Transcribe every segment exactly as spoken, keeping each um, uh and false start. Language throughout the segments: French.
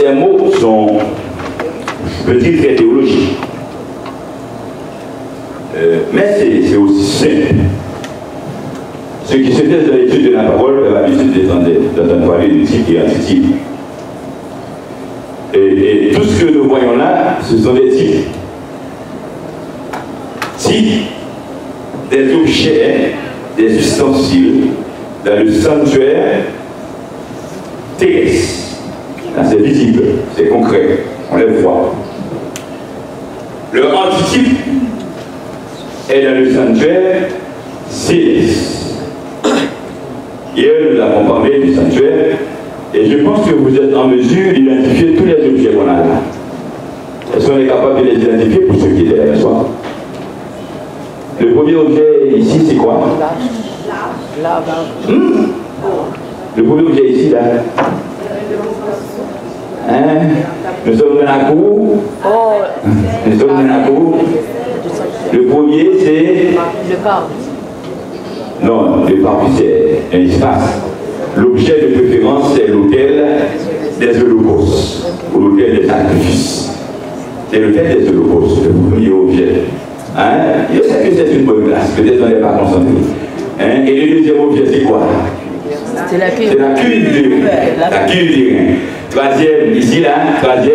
ces mots sont, je peux dire, très théologiques. Euh, mais c'est aussi simple. Ce qui se fait dans l'étude de la parole, on a l'habitude d'entendre parler de type et antitype. Et, et tout ce que nous voyons là, ce sont des types. Types des objets, des ustensiles dans le sanctuaire terrestre. Là, c'est visible, c'est concret, on les voit. Le antitype est dans le sanctuaire céleste. Hier, nous avons parlé du sanctuaire et je pense que vous êtes en mesure d'identifier tous les objets qu'on a là. Est-ce qu'on est capable de les identifier pour ceux qui étaient là ce soir? Le premier objet ici, c'est quoi? hmm? Le premier objet ici, là. Hein? Nous sommes dans la cour. Nous sommes dans la cour. Le premier, c'est... Le parc. Non, le parc, c'est un espace. L'objet de préférence, c'est l'autel des holocaustes, ou l'autel des sacrifices. C'est l'autel des holocaustes, le premier objet. Hein? Je sais que c'est une bonne classe, peut-être on n'est pas concentré. Hein? Et le deuxième objet, c'est quoi? C'est la cuve. C'est la cuve du rein. La cuve du rein. Troisième, ici, là, troisième.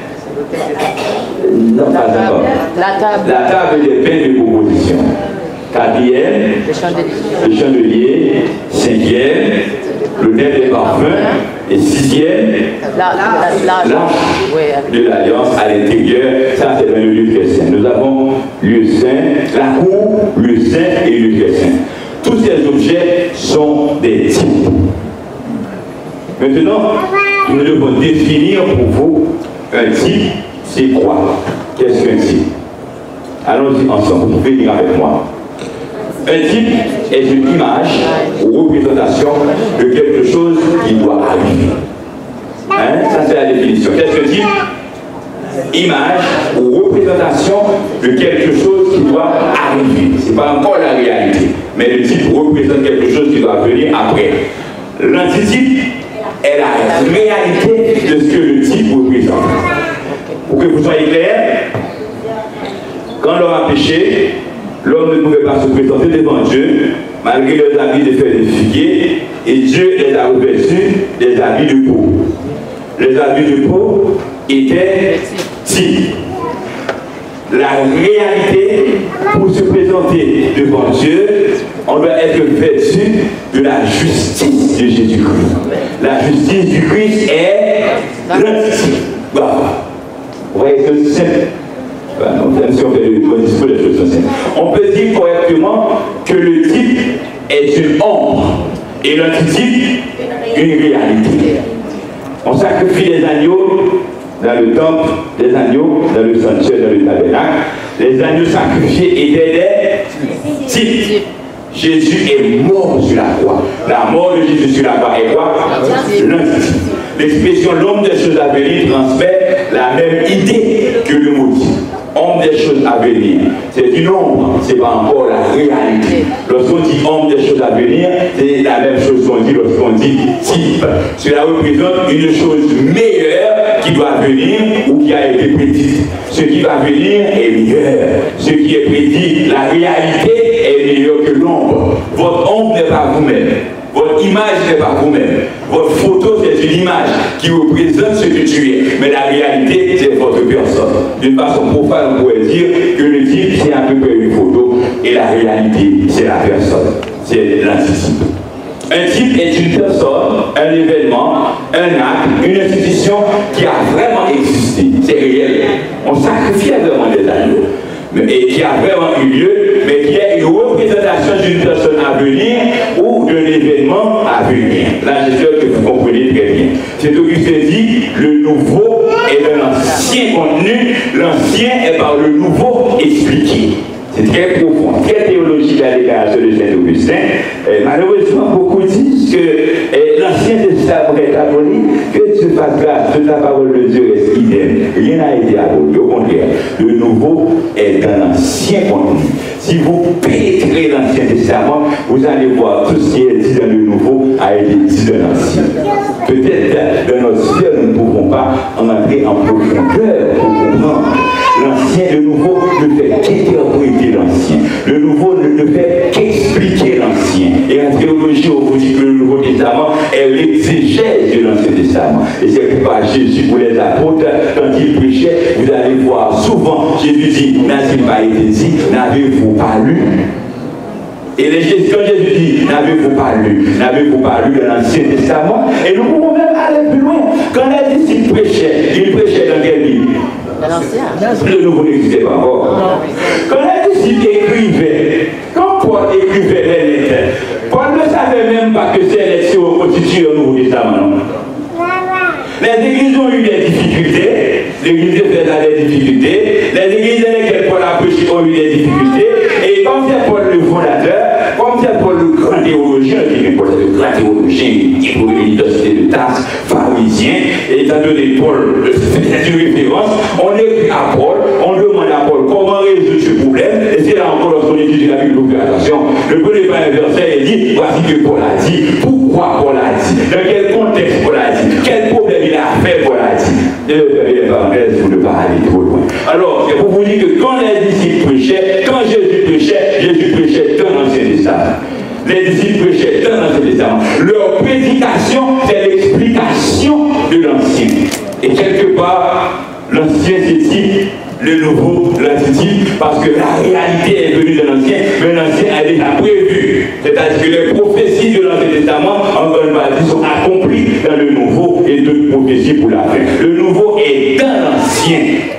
Non, pas encore. La table. La table des pains de proposition. Quatrième, le chandelier. Le chandelier. Cinquième, le nez des parfums. Et sixième, l'arche de l'alliance à l'intérieur. Ça, c'est dans le lieu très saint. Nous avons lieu saint, la cour, lieu saint et le lieu très saint. Tous ces objets sont des types. Maintenant, nous devons définir pour vous un type, c'est quoi? Qu'est-ce qu'un type? Allons-y ensemble, vous pouvez venir avec moi. Un type est une image ou représentation de quelque chose qui doit arriver. Hein? Ça, c'est la définition. Qu'est-ce que type? Image ou représentation de quelque chose qui doit arriver. Ce n'est pas encore la réalité, mais le type représente quelque chose qui doit venir après. L'antitype est la réalité de ce que le type représente. Pour que vous soyez clair, quand l'homme a péché, l'homme ne pouvait pas se présenter devant Dieu, malgré leurs habits de feuilles de figuier, et Dieu les a revêtus des habits de peau. Les habits de peau étaient types. La réalité, pour se présenter devant Dieu, on doit être vêtu de la justice de Jésus-Christ. La justice du Christ est l'antitype. Vous voyez, c'est simple. Même si on fait le bon discours, les choses sont simples. On peut dire correctement que le type est une ombre et l'antitype une réalité. On sacrifie des agneaux dans le temple, des agneaux dans le sanctuaire, dans le tabernacle. Les agneaux sacrifiés étaient des types. Jésus est mort sur la croix. La mort de Jésus sur la croix est quoi? L'antitype. L'expression l'homme des choses à venir transmet la même idée que le mot type. Homme des choses à venir, c'est une ombre, ce n'est pas encore la réalité. Lorsqu'on dit homme des choses à venir, c'est la même chose qu'on dit lorsqu'on dit type. Cela représente une chose meilleure qui doit venir ou qui a été prédite. Ce qui va venir est meilleur. Ce qui est prédit, la réalité est meilleure que l'ombre. Votre ombre n'est pas vous-même. Votre image n'est pas vous-même. Votre photo, c'est une image qui représente ce que tu es. Mais la réalité, c'est votre personne. D'une façon profane, on pourrait dire que le type, c'est à peu près une photo. Et la réalité, c'est la personne. C'est l'antitype. Un type est une personne, un événement, un acte, une institution qui a vraiment existé. C'est réel. On sacrifie vraiment des agneaux. Et qui a vraiment eu lieu, mais qui est une représentation d'une personne à venir ou d'un événement à venir. Là, j'espère que vous comprenez très bien. C'est Augustin dit, le nouveau est de l'ancien contenu, l'ancien est par le nouveau expliqué. C'est très profond, très théologique la déclaration de Saint-Augustin. Malheureusement, beaucoup disent que eh, l'Ancien Testament est aboli, que Dieu fasse grâce, que la parole de Dieu reste idem. Rien n'a été aboli, au contraire. Le nouveau est dans l'Ancien contenu. Si vous pénétrez l'Ancien Testament, vous allez voir tout ce qui est dit dans le Nouveau a été dit dans l'Ancien. Peut-être dans notre ciel, nous ne pouvons pas entrer en profondeur pour comprendre. L'ancien, le nouveau ne fait qu'interpréter l'ancien. Le nouveau ne fait qu'expliquer l'ancien. Et en théologie, on vous dit que le Nouveau Testament est l'exégèse de l'Ancien Testament. Et c'est pourquoi Jésus, pour les apôtres, quand il prêchait, vous allez voir souvent, Jésus dit, n'a-t-il pas été dit, n'avez-vous pas lu? Et les, quand Jésus dit, n'avez-vous pas lu, n'avez-vous pas lu de l'Ancien Testament? Et nous pouvons même aller plus loin. Quand les disciples prêchaient, ils prêchaient dans quel livre? Le Nouveau n'existait pas encore. Quand les disciples écrivaient, quand Paul écrivait les lettres, Paul ne savait même pas que ces lettres constituent le Nouveau Testament. Les églises ont eu des difficultés, l'église de Fès a des difficultés, les églises dans lesquelles Paul a prêché ont eu des difficultés, et comme c'est Paul le fondateur, comme c'est Paul le grand théologien, qui est Paul le grand théologien, qui est pour l'université de Tarse, pharisien, et étant donné Paul, c'est une référence, on écrit à Paul, on demande à Paul comment résoudre ce problème, et c'est là encore lorsqu'on étudie la Bible, attention, le premier verset il dit, voici que Paul a dit, pourquoi Paul a dit, dans quel contexte Paul a dit, quel problème il a fait Paul a dit. Je vais fermer les parenthèses pour ne pas aller trop loin. Alors, c'est pour vous dire que quand les disciples prêchaient, quand Jésus prêchait, Jésus prêchait dans l'Ancien Testament. Les disciples prêchaient dans l'Ancien Testament. Leur prédication, c'est l'explication de l'Ancien. Et quelque part, l'Ancien c'est dit, le Nouveau l'anticipe, parce que la réalité est venue de l'Ancien, mais l'Ancien a déjà prévu. C'est-à-dire que les prophéties de l'Ancien Testament, en grande partie, sont accomplies dans le Nouveau et d'autres prophéties pour la fin. Le Nouveau est dans l'Ancien.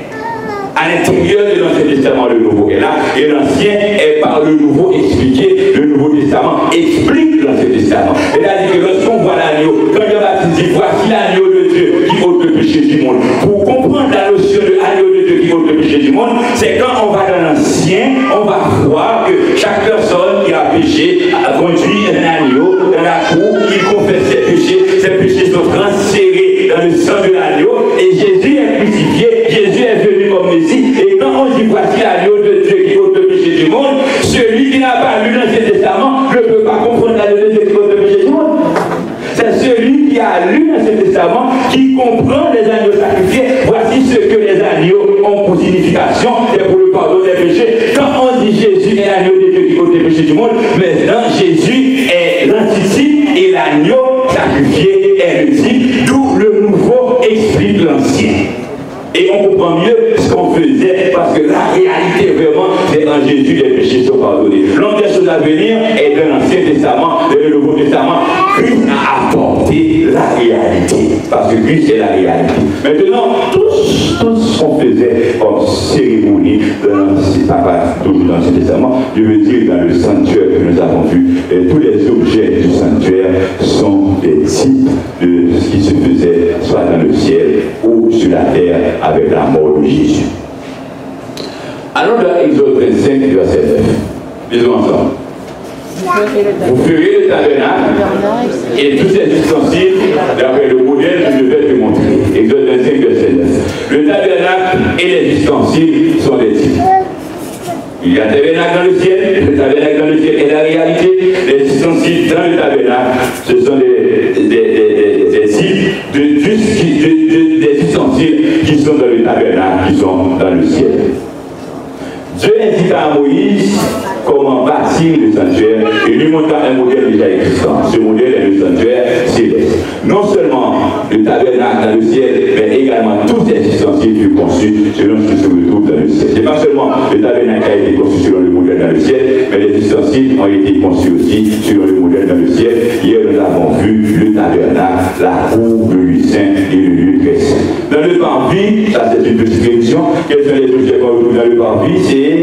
À l'intérieur de l'Ancien Testament, le Nouveau est là, et l'Ancien est par le Nouveau expliqué. Le Nouveau Testament explique l'Ancien Testament. C'est-à-dire que lorsqu'on voit l'agneau, quand Jean-Baptiste dit, voici l'agneau de Dieu qui ôte le péché du monde. Pour comprendre la notion de l'agneau de Dieu qui ôte le péché du monde, c'est quand on va dans l'Ancien, on va voir que chaque personne qui a péché a conduit un agneau dans la cour, il confesse ses péchés, ses péchés sont transférés dans le sang de l'agneau, et Jésus est crucifié, Jésus est venu comme Messie, et quand on dit voici l'agneau de Dieu qui ôte le péché du monde, celui qui n'a pas lu l'Ancien Testament ne peut pas comprendre l'agneau de Dieu qui ôte le péché du monde. C'est celui qui a lu l'Ancien Testament qui comprend les agneaux sacrifiés. Voici ce que les agneaux ont pour signification, c'est pour le pardon des péchés. Quand on dit Jésus est l'agneau de Dieu qui ôte les péchés du monde, maintenant Jésus est l'anticipe et l'agneau sacrifié est le type, d'où le Nouveau explique l'Ancien. Et on comprend mieux ce qu'on faisait parce que la réalité vraiment, c'est en Jésus les péchés sont pardonnés. L'autre chose à venir est dans l'Ancien Testament, dans le Nouveau Testament. Christ a apporté la réalité. Parce que Christ est la réalité. Maintenant, tous, tout ce qu'on faisait comme cérémonie dans l'Ancien, pas toujours dans l'Ancien Testament, je veux dire dans le sanctuaire que nous avons vu, et tous les objets du sanctuaire sont des types de ce qui se faisait soit dans le ciel ou sur la terre avec la mort de Jésus. Allons dans Exode vingt-cinq, verset neuf. Lisons ensemble. Vous ferez le tabernacle et tous ses ustensiles d'après le modèle que je vais te montrer. Exode vingt-cinq, verset neuf. Le tabernacle et les ustensiles sont des types. Il y a un tabernacle dans le ciel, le tabernacle dans le ciel est la réalité. Les ustensiles dans le tabernacle, ce sont des, des, des, des, des types de, de, de, des ustensiles qui sont dans le tabernacle, qui sont dans le ciel. Dieu indiqua à Moïse comment bâtir le sanctuaire et lui montra un modèle déjà existant. Ce modèle est le sanctuaire céleste. Non seulement le tabernacle dans le ciel, mais également tous ces ustensiles furent conçus selon ce qui se retrouve dans le ciel. Ce n'est pas seulement le tabernacle qui a été conçu selon le modèle dans le ciel, mais les ustensiles ont été conçus aussi selon le modèle dans le ciel. Hier, nous avons vu le tabernacle, la cour, le lieu saint et le lieu très saint. Dans le parvis, ça c'est une petite révision. Quels sont les objets qu'on retrouve dans le parvis? C'est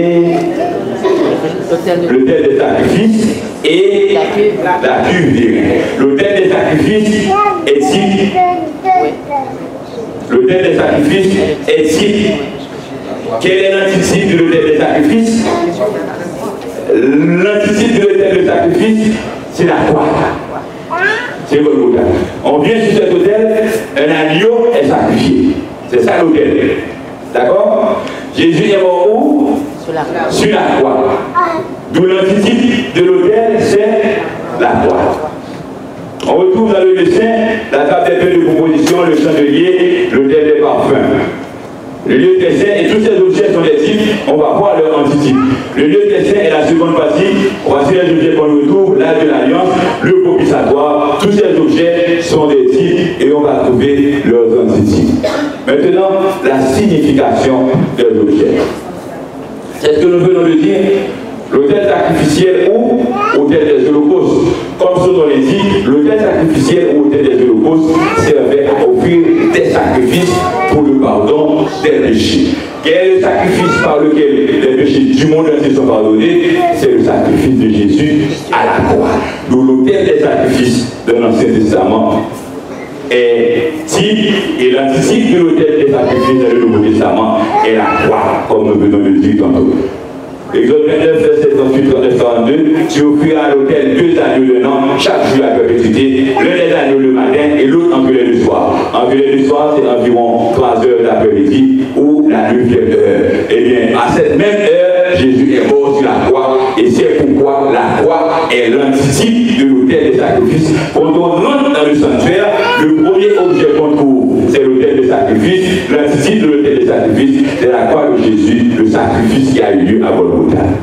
l'autel des sacrifices et la cuve. L'autel des sacrifices est-il l'autel des sacrifices est-il quel est l'anticipe de l'autel des sacrifices? L'anticipe de l'autel des sacrifices, c'est la croix. C'est votre autel. On vient sur cet autel, un agneau est sacrifié. C'est ça l'autel. D'accord? Jésus est mort où? Sur la croix. Sur la croix. D'où l'anticipe de l'autel, c'est la croix. On retrouve dans le lieu saint la table des feux de proposition, le chandelier, l'autel des parfums. Le lieu des saints et tous ces objets sont des types, on va voir leur antitype. Le lieu des saints est la seconde partie, voici les objets qu'on retrouve, l'âge de l'alliance, le propitiatoire, tous ces objets sont des types et on va trouver leurs antitypes. Maintenant, la signification des objets. C'est ce que nous venons de dire, l'autel sacrificiel ou autel des holocaustes. Comme son nom l'indique, l'autel sacrificiel ou autel des holocaustes servait à offrir des sacrifices pour le pardon des péchés. Quel est le sacrifice par lequel les péchés du monde entier sont pardonnés? C'est le sacrifice de Jésus à la croix. Donc l'autel des sacrifices de l'Ancien Testament est type et l'antitype de l'autel des sacrifices dans le Nouveau Testament est la croix, comme nous venons de le dire tantôt. Exode vingt-neuf, verset trente-huit, trente-neuf, quarante-deux, tu offriras à l'autel deux agneaux de an, chaque jour à perpétuité, l'un des agneaux le matin et l'autre en violet le soir. En violet le soir, c'est environ trois heures d'après-midi ou la neuvième heure. Eh bien, à cette même heure, Jésus est mort sur la croix et c'est pourquoi la croix est l'antitype de l'autel des sacrifices. Quand on rentre dans le sanctuaire, le premier objet qu'on trouve, c'est l'autel des sacrifices. L'antitype de l'autel des sacrifices, c'est la croix de Jésus, le sacrifice qui a eu lieu à Golgotha.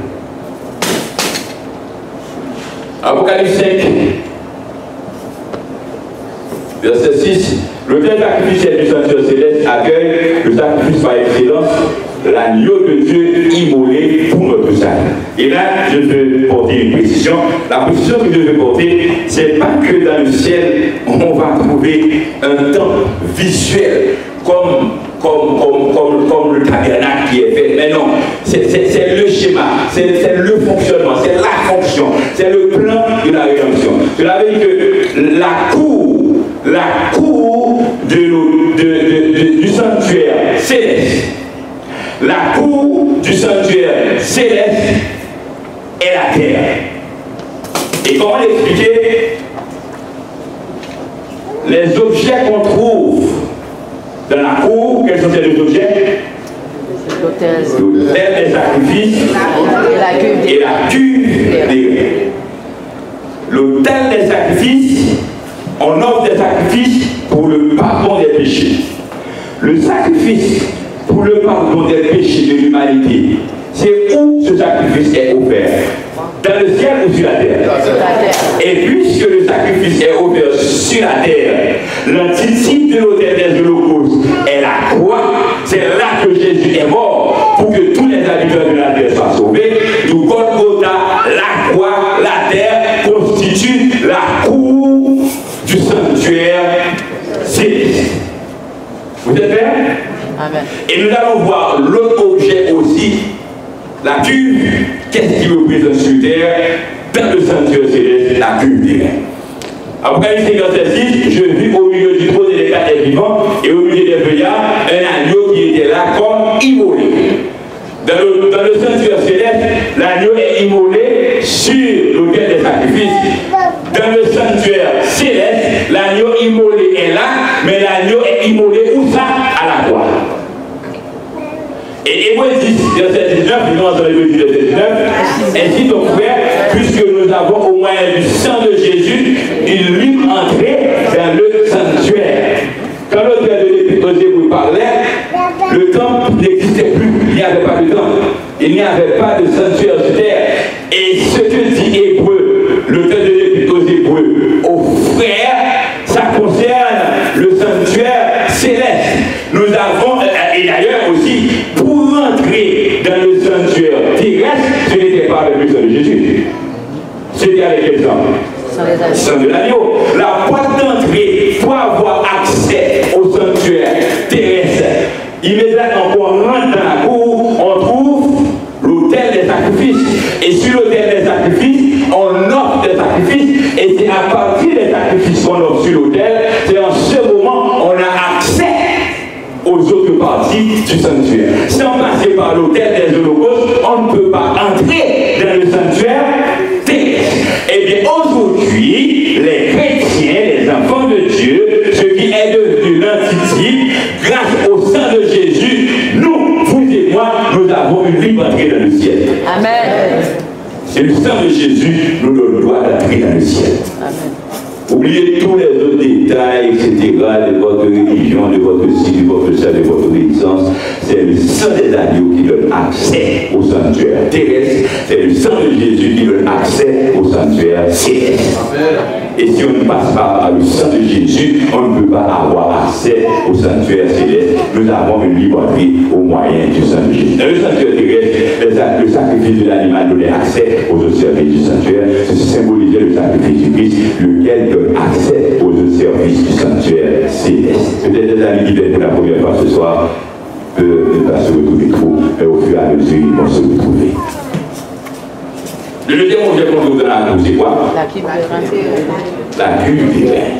Apocalypse cinq, verset six, l'autel sacrificiel du sanctuaire céleste accueille le sacrifice par excellence, l'agneau de Dieu immolé pour notre salut. Et là, je veux porter une précision. La précision que je veux porter, c'est pas que dans le ciel, on va trouver un temps visuel comme Comme, comme, comme, comme le tabernacle qui est fait. Mais non, c'est le schéma, c'est le fonctionnement, c'est la fonction, c'est le plan de la rédemption. Cela veut dire que la cour, la cour de, de, de, de, du sanctuaire céleste, la cour du sanctuaire céleste est la terre. Et comment l'expliquer? Les objets qu'on trouve dans la cour, quels sont ces deux objets? L'autel des sacrifices et la cuve des reins. L'autel des sacrifices, on offre des sacrifices pour le pardon des péchés. Le sacrifice pour le pardon des péchés de l'humanité, c'est où ce sacrifice est offert? Dans le ciel ou sur la terre? Et puisque le sacrifice est offert sur la terre, l'antitype de l'autel des holocaustes est la croix. C'est là que Jésus est mort pour que tous les habitants de la terre soient sauvés. Du Golgotha, la croix, la terre constitue la cour du sanctuaire céleste. Vous êtes prêts? Amen. Et nous allons voir l'autre objet aussi, la cuve. Qu'est-ce qui représente sur terre? Dans le sanctuaire céleste, la cuve des reins. Apocalypse cinq, verset six, je vis au milieu du trône des quatre vivants et au milieu des feuillards un agneau qui était là comme immolé. Dans le, dans le sanctuaire céleste, l'agneau est immolé sur l'autel des sacrifices. Dans le sanctuaire céleste, l'agneau immolé est là, mais l'agneau est immolé où ça? À la croix. Et Hébreux dix, verset dix-neuf, nous allons dans Hébreux dix, verset dix-neuf, ainsi donc frère, puisque nous avons au moyen du sang de Jésus une libre entrée dans le sanctuaire. Quand l'auteur de l'Épître aux Hébreux parlait, le temple n'existait plus, il n'y avait pas de temple, il n'y avait pas de sanctuaire sur terre. Et ce que dit Hébreux, l'auteur de l'Épître aux Hébreux, aux frères, ça concerne le sanctuaire céleste. Nous avons, et d'ailleurs aussi, pour rentrer dans le sanctuaire terrestre, ce n'était pas avec le sang de Jésus. C'était avec quel sang? Sang de l'agneau. La porte d'entrée pour avoir accès au sanctuaire terrestre. Immédiatement, quand on rentre dans la cour, on trouve l'autel des sacrifices. Et sur l'autel des sacrifices, on offre des sacrifices. Et c'est à partir des sacrifices qu'on offre sur l'autel, c'est en ce moment on a accès aux autres parties du sanctuaire. Sans passer par l'autel des holocaustes, on ne peut pas entrer dans le sanctuaire terrestre. Eh bien, aujourd'hui, les chrétiens, les enfants de Dieu, ce qui est devenu l'antitype, grâce au sang de Jésus, nous, vous et moi, nous avons une libre entrée dans le ciel. Amen. C'est le sang de Jésus nous donne le droit d'entrer dans le ciel. Amen. Oubliez tous les autres détails, et cetera, de votre religion, de votre style, de votre salut, de votre résidence. C'est le sang des agneaux qui donne accès au sanctuaire terrestre. C'est le sang de Jésus qui donne accès au sanctuaire céleste. Et si on ne passe pas par le sang de Jésus, on ne peut pas avoir accès au sanctuaire céleste. Nous avons une libre entrée au moyen du sang de Jésus. Dans le sanctuaire terrestre, le sacrifice de l'animal donnait accès aux autres services du sanctuaire. Ceci symbolisait le sacrifice du Christ, lequel donne accès aux autres services du sanctuaire céleste. Peut-être des amis qui viennent pour la première fois ce soir peuvent ne pas se retrouver trop, mais au fur et à mesure, ils vont se retrouver. Le deuxième objet qu'on trouve dans la cour, c'est quoi? La cuve de rein. La cuve des reins.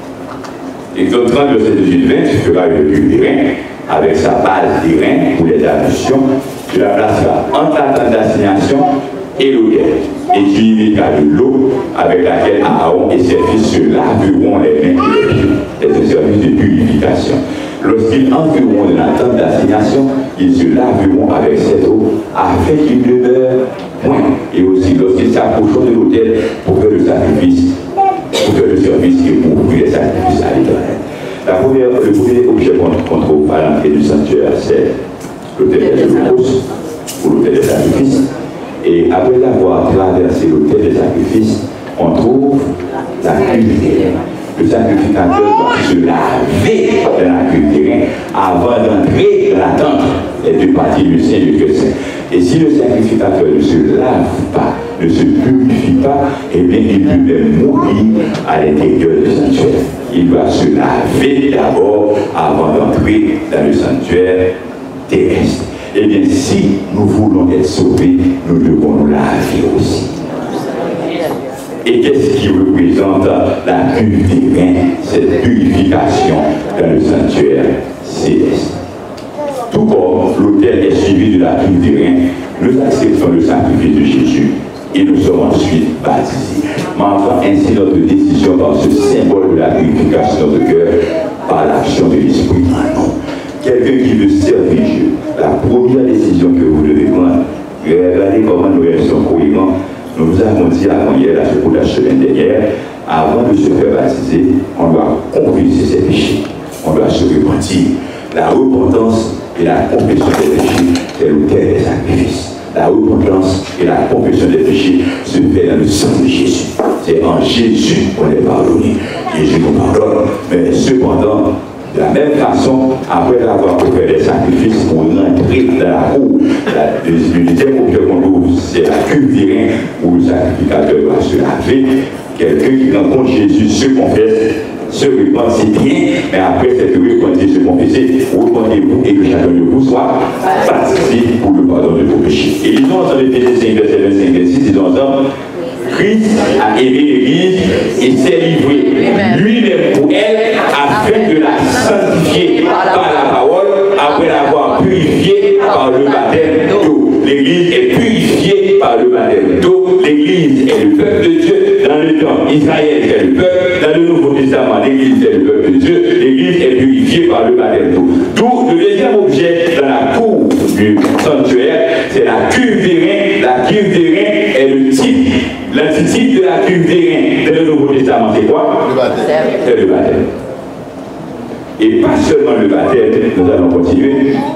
Exode trente, verset dix-huit vingt, tu feras une cuve des reins avec sa base des reins pour les ablutions. Tu la placeras entre la tente d'assignation et l'autel. Et tu y mettras de l'eau avec laquelle Aaron et ses fils se laveront les mains et les pieds. C'est un service de purification. Lorsqu'ils entreront dans la tente d'assignation, ils se laveront avec cette eau afin qu'ils demeurent point. Et aussi lorsqu'ils s'approcheront de l'autel pour faire le sacrifice, pour faire le service et pour offrir les sacrifices à l'Éternel. La première, le premier objet qu'on trouve à l'entrée du sanctuaire, c'est l'autel des holocaustes ou l'autel des sacrifices. Et après avoir traversé l'autel des sacrifices, on trouve la cuve des reins. Le sacrificateur doit se laver dans la cuve des reins avant d'entrer dans la tente. Les deux parties du Saint et du Dieu Saint. Et si le sacrificateur ne se lave pas, ne se purifie pas, eh bien il peut même mourir à l'intérieur du sanctuaire. Il doit se laver d'abord avant d'entrer dans le sanctuaire terrestre. Eh bien, si nous voulons être sauvés, nous devons nous laver aussi. Et qu'est-ce qui représente la cuve des reins, cette purification dans le sanctuaire céleste? Tout comme l'autel est suivi de la cuve des reins, nous acceptons le sacrifice de Jésus et nous sommes ensuite baptisés, marquant ainsi notre décision par ce symbole de la purification de notre cœur par l'action de l'Esprit en nous. Quelqu'un qui veut servir Dieu, la première décision que vous devez prendre, regardez comment nous sommes cohérents. Nous nous avons dit avant hier, la seconde la semaine dernière, avant de se faire baptiser, on doit confesser ses péchés, on doit se repentir. La repentance et la confession des péchés, c'est l'autel des sacrifices. La repentance et la confession des péchés se fait dans le sang de Jésus. C'est en Jésus qu'on est pardonné. Jésus nous pardonne, mais cependant, de la même façon, après avoir fait des sacrifices pour rentrer dans la cour, le deuxième objet qu'on trouve, c'est la cuve des reins où le sacrificateur doit se laver. Quelqu'un qui rencontre Jésus se confesse, se repent, c'est bien, mais après cette repentir, se confesser, repentez-vous et que chacun de vous soit baptisé pour le pardon de vos péchés. Et lisons ensemble Éphésiens cinq, verset vingt-cinq, vingt-six, disons ensemble, Christ a aimé l'Église et s'est livré lui-même pour elle afin de la sanctifier par la parole après l'avoir purifiée par le baptême d'eau. L'Église est purifiée par le baptême d'eau. L'Église est le peuple de Dieu dans le temps. Israël est le peuple. Dans le Nouveau Testament, l'Église est le peuple de Dieu. L'Église est purifiée par le baptême d'eau. D'où le deuxième objet dans la cour du sanctuaire, c'est la cuve des reins. La cuve des reins est le type. L'antitype de la cuve des reins dans le Nouveau Testament, c'est quoi? Le baptême. C'est le baptême. Et pas seulement le baptême, nous allons continuer.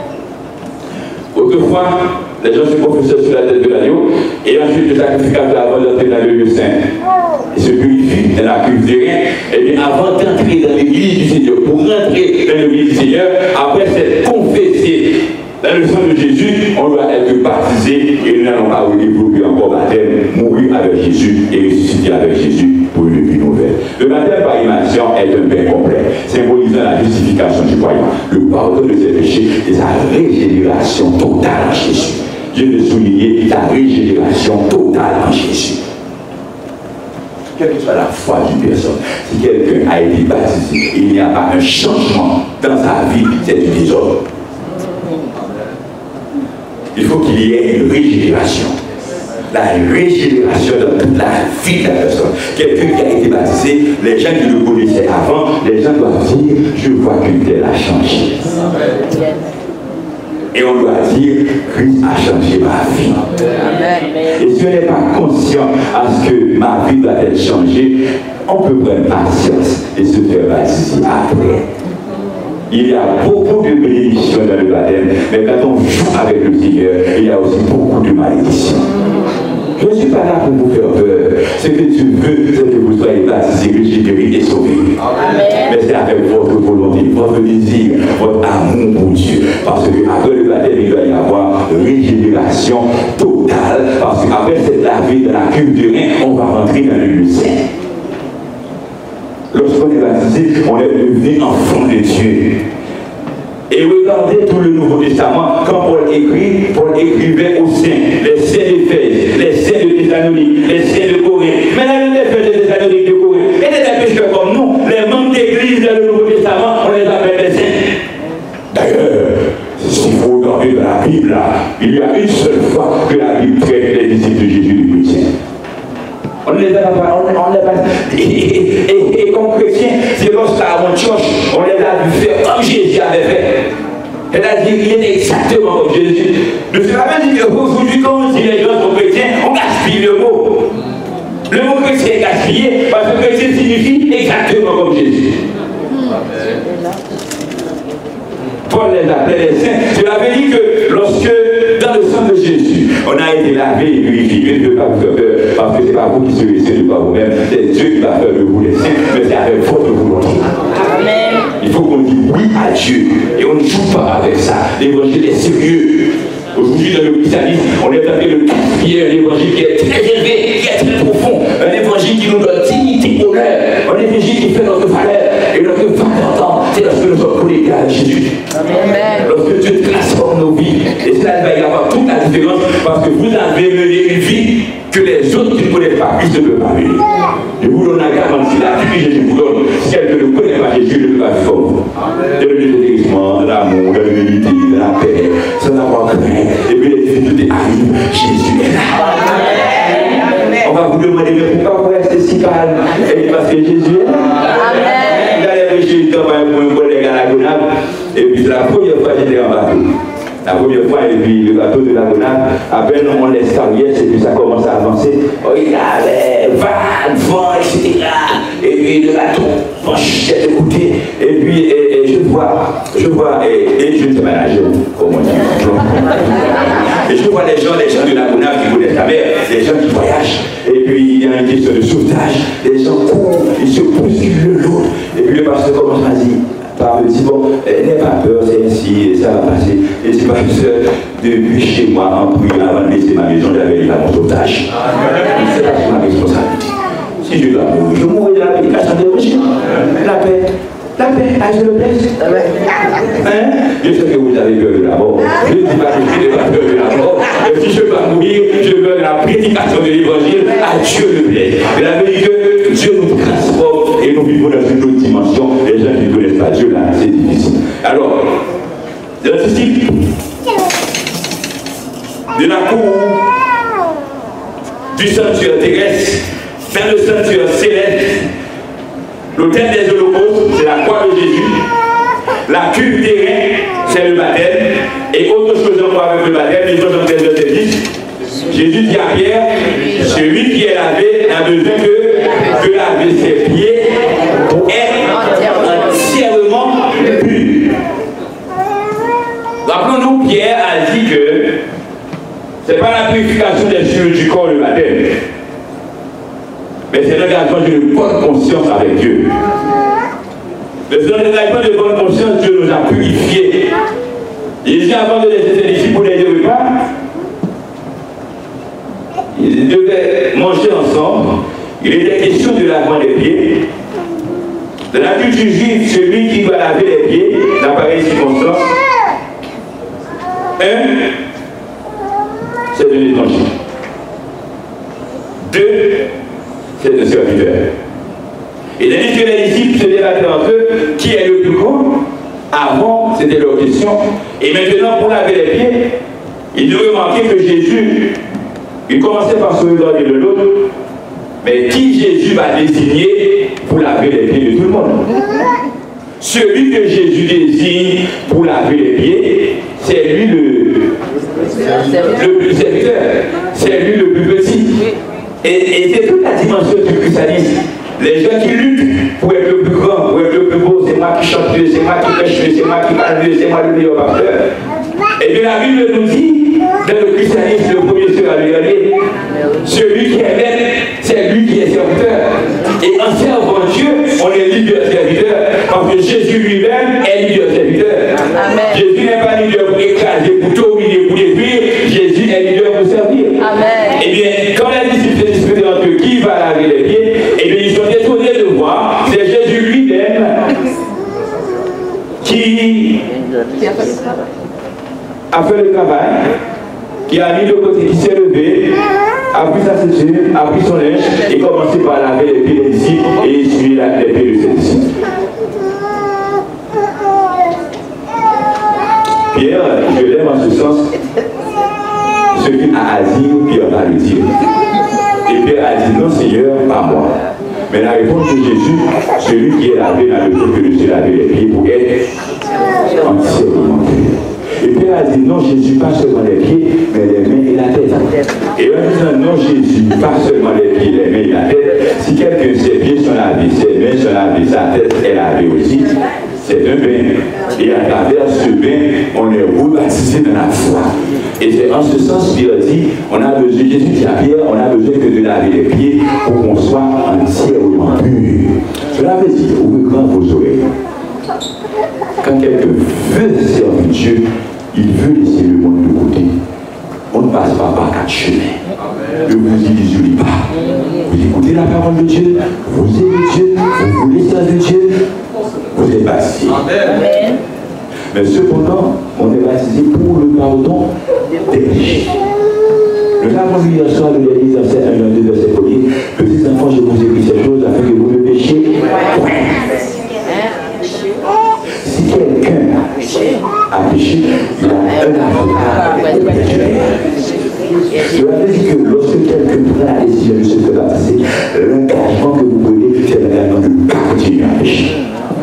Autrefois, les gens se confessaient sur la tête de l'agneau, et ensuite le sacrificateur, avant d'entrer dans le lieu saint, il se purifie dans la cuve des reins. Et bien avant d'entrer dans l'église du Seigneur, pour rentrer dans l'église du Seigneur, après s'être confessé dans le sang de Jésus, on doit être baptisé et nous n'allons pas développer encore baptême, mourir avec Jésus et ressusciter avec Jésus pour une vie nouvelle. Le baptême par immersion est un bien complet, symbolisant la justification du croyant, le pardon de ses péchés et sa régénération totale en Jésus. Je veux souligner la régénération totale en Jésus. Quelle que soit la foi d'une personne, si quelqu'un a été baptisé et il n'y a pas un changement dans sa vie, c'est du désordre. Il faut qu'il y ait une régénération. La régénération de toute la vie de la personne. Quelqu'un qui a été baptisé, les gens qui le connaissaient avant, les gens doivent dire, je vois qu'une telle a changé. Et on doit dire, Christ a changé ma vie. Amen. Et si on n'est pas conscient à ce que ma vie doit être changée, on peut prendre patience et se faire baptiser après. Il y a beaucoup de bénédictions dans le baptême, mais quand on joue avec le Seigneur, il y a aussi beaucoup de malédictions. Je ne suis pas là pour vous faire peur. Ce que tu veux, c'est que vous soyez baptisés, que j'ai guéri et sauvé. Mais c'est avec votre volonté, votre désir, votre amour pour Dieu. Parce qu'après le baptême, il doit y avoir régénération totale. Parce qu'après cette lavée de la cuve de rein, on va rentrer dans le lieu saint. Lorsqu'on est baptisé, on est devenu enfant de Dieu. Et regardez tout le Nouveau Testament, quand Paul écrit, Paul écrivait aux saints, les saints d'Éphèse, les saints de Thessalonique, les saints de Corinthe. Mais là, les saints de Thessalonique de Corinthe, et des pécheurs comme nous, les membres d'église dans le Nouveau Testament, on les appelle les saints. D'ailleurs, si vous regardez dans la Bible, là, il y a une seule fois que la Bible traite les disciples de Jésus du chrétien. On ne les a pas, on ne les a pas. Et, et, et, et comme chrétien, c'est lorsqu'à Antioche, on les a vu faire comme Jésus avait fait. C'est-à-dire qu'il est exactement comme Jésus. Ne c'est pas même dire qu'aujourd'hui, quand on dit les gens sont chrétiens, on gaspille le mot. Le mot chrétien est gaspillé parce que chrétien signifie exactement comme Jésus. Paul les appelait les saints. Cela veut dire que lorsque, dans le sang de Jésus, on a été lavé et purifié, ne pas vous faire peur, parce que ce n'est pas vous qui serez saints de par vous-même, c'est Dieu qui va faire de vous les saints, mais c'est avec votre volonté. Amen. Il faut qu'on dise oui à Dieu, et on ne joue pas avec ça. L'évangile est sérieux. Aujourd'hui, dans le christianisme, on est en train de gaspiller un évangile qui est très élevé, qui est très profond, un évangile qui nous donne dignité, honneur, un évangile qui fait notre valeur, et notre valeur, c'est lorsque nous sommes connectés à Jésus. Amen. Lorsque Dieu transforme nos vies, et cela va y avoir toute la différence, parce que vous avez mené une vie que les autres qui ne connaissent pas Christ ne peuvent pas mener. Je vous donne la garantie, la vie que Jésus vous donne, si elle ne connaît pas Jésus, ne peut pas vivre comme vous. De l'églissement, de l'amour, de l'humilité, de la paix, sans avoir crainte, et puis les difficultés arrivent, Jésus est là. Amen. On va vous demander, mais pourquoi vous restez si calme? Et parce que Jésus est là. Amen. Il a les péchés, il travaille pour un collègue à la Gonave, et puis la première fois j'étais en bateau. La première fois, et puis le bateau de la Gonave, à peine on laisse carrière, et puis ça commence à avancer. Oh, il y avait vagues, vent, et cetera. Et puis le bateau penche de côté. Et puis et, et je vois, je vois, et, et je ne sais pas nager, comment dire. Et je vois les gens, les gens de la Gonave qui connaissent la mer, les gens qui voyagent. Et puis il y a une question de sauvetage. Les gens courent, ils se bousculent l'autre. Et puis le pasteur commence à dire. Par me dit, bon, n'aie pas peur, c'est ainsi, ça va passer. Et c'est pas que depuis chez moi, en priant avant de laisser ma maison, j'avais eu mon sauvetage. C'est pas ma responsabilité. Si je dois mourir, je mourrai de la prédication de l'évangile. La paix. La paix, ah, je le plaise. Hein? Je sais que vous avez peur de la mort. Je ne dis pas que je n'ai pas peur de la mort. Mais si je dois mourir, je veux de la prédication de l'évangile, à Dieu le plaise. Mais la vérité que Dieu nous transforme et nous vivons dans une autre dimension. Les gens qui ne connaissent pas Dieu, là, c'est difficile. Alors, le disciple de la cour du sanctuaire terrestre vers le sanctuaire céleste, l'autel des holocaustes, c'est la croix de Jésus. La cuve des reins, c'est le baptême. Et autre chose encore avec le baptême, les gens dans le verset dix. Jésus dit à Pierre, celui qui est lavé n'a besoin que de laver ses pieds pour être entièrement pur. Rappelons-nous, Pierre a dit que ce n'est pas la purification des cheveux du corps le baptême, mais c'est l'engagement d'une bonne conscience avec Dieu. Mais c'est l'engagement de bonne conscience, Dieu nous a purifiés. Jésus, avant de laisser ses disciples pour les repas, ils devaient manger ensemble. Il était question de lavement des pieds. Dans la culture juive, celui qui doit laver les pieds n'a pas pareille circonstance. Un, c'est un étranger. Deux, c'est un serviteur. Et tandis que les disciples se débattaient entre eux, qui est le plus grand? Avant, c'était leur question. Et maintenant, pour laver les pieds, ils devaient remarquer que Jésus, il commençait par se regarder de l'autre, mais qui Jésus va désigner pour laver les pieds de tout le monde? celui que Jésus désigne pour laver les pieds, c'est lui le, le plus serviteur, c'est lui le plus petit. Et, et c'est toute la dimension du christianisme. Les gens qui luttent pour être le plus grand, pour être le plus beau, c'est moi qui chante mieux, c'est moi qui pêche mieux, c'est moi qui parle mieux, c'est moi le meilleur pasteur. Et bien la Bible nous dit, dans le christianisme, le premier sera le dernier. Celui qui est maître, c'est lui qui est serviteur. Et en servant Dieu, on est leader serviteur. Parce que Jésus lui-même est leader serviteur. Amen. Jésus n'est pas leader pour écraser, pour dominer, pour détruire. Jésus est leader pour servir. Amen. Et bien, quand les disciples se disputent entre eux qui va laver les pieds, et bien ils sont étonnés de voir, c'est Jésus lui-même qui a fait le travail, qui a mis de côté, qui s'est levé, a pris sa ceinture, a pris son linge et commencé par laver les pieds des disciples et essuyer les pieds de ses disciples. Pierre, je l'aime en ce sens, ce qu'il a à dire, Pierre va le dire. Et Pierre a dit, non Seigneur, pas moi. Mais la réponse de Jésus, celui qui est lavé dans le fait que je suis lavé les pieds pour être entièrement pur. Et Pierre a dit non Jésus, pas seulement les pieds, mais les mains et la tête. Et en disant non Jésus, pas seulement les pieds, les mains et la tête, si quelqu'un ses pieds sont lavés, ses mains sont lavées, sa tête est lavée aussi, c'est un bain. Et à travers ce bain, on est rebaptisé dans la foi. Et c'est en ce sens Pierre dit, on a besoin, Jésus dit à Pierre, on a besoin que de laver les pieds pour qu'on soit entièrement pur. Cela veut dire, ouvrez grand vos oreilles. Quand quelqu'un veut servir Dieu, il veut laisser le monde de côté. On ne passe pas par quatre chemins. Ne vous illusionnez pas. Vous écoutez la parole de Dieu, vous aimez Dieu, vous voulez servir Dieu, vous êtes baptisé. Amen. Mais cependant, on est baptisé pour le pardon des péchés. Nous avons lu hier soir de l'Église dans un deux verset premier. Petits enfants, je vous écris ces choses afin que vous ne péchiez point. Si quelqu'un a péché, il a un avocat auprès du Père. Cela veut dire que lorsque quelqu'un prend la décision de se faire baptiser, l'engagement que vous prenez, c'est l'engagement de ne pas continuer à pécher.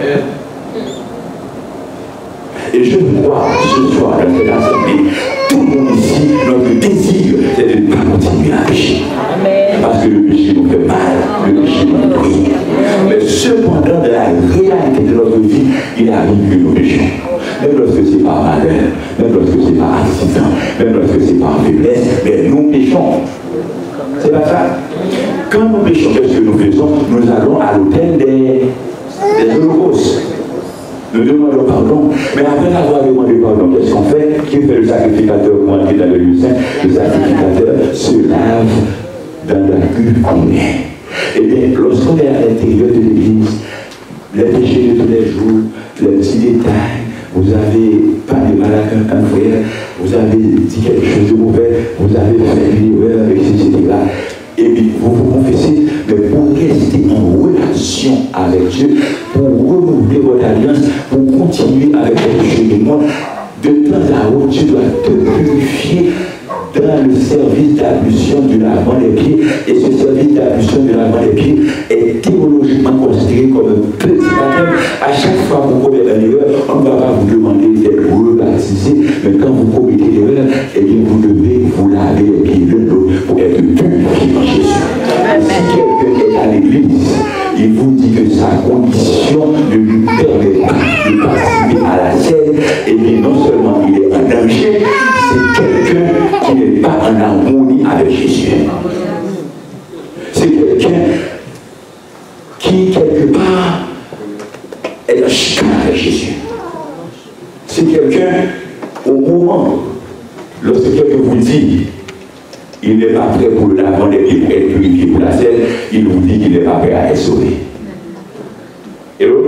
Et je crois ce soir dans cette assemblée, tout le monde ici, notre désir, c'est de ne pas continuer à pécher. Parce que le péché nous fait mal, le péché nous brûle. Mais cependant, dans la réalité de notre vie, il arrive que nous péchons. Même lorsque c'est par malheur, même lorsque c'est par accident, même lorsque c'est par faiblesse, mais nous péchons. C'est pas ça? Quand nous péchons, qu'est-ce que nous faisons? Nous allons à l'autel des, des holocaustes. Nous demandons pardon, mais après avoir demandé pardon, qu'est-ce qu'on fait? Qui fait le sacrificateur pour entrer dans le lieu saint? Le sacrificateur se lave dans la cuve qu'on est. Eh bien, lorsqu'on est à l'intérieur de l'église, les péchés de tous les jours, les petits détails, vous avez parlé mal à un frère, vous avez dit quelque chose de mauvais, vous avez fait une erreur, et cetera. Et puis vous vous confessez, mais pour rester en relation avec Dieu, pour renouveler votre alliance, pour continuer avec le cheminement, de temps à autre, tu dois te purifier dans le service d'ablution du lavement des pieds. Et ce service d'ablution du lavement des pieds est théologiquement considéré comme un petit baptême. À chaque fois que vous commettez une erreur, on ne va pas vous demander d'être rebaptisé, mais quand vous commettez l'erreur, eh bien vous devez vous laver les pieds l'un l'autre pour être purifié en Jésus. Si quelqu'un est à l'église, il vous dit que sa condition ne lui permet pas de participer à la scène, et bien non seulement il est en danger, c'est quelqu'un qui n'est pas en harmonie avec Jésus. C'est quelqu'un qui, quelque part, est en chicane avec Jésus. C'est quelqu'un, au moment, lorsque quelqu'un vous dit, il n'est pas prêt pour le lavement des pieds, pour être purifié pour la scène, il vous dit qu'il n'est pas prêt à être sauvé. Hello?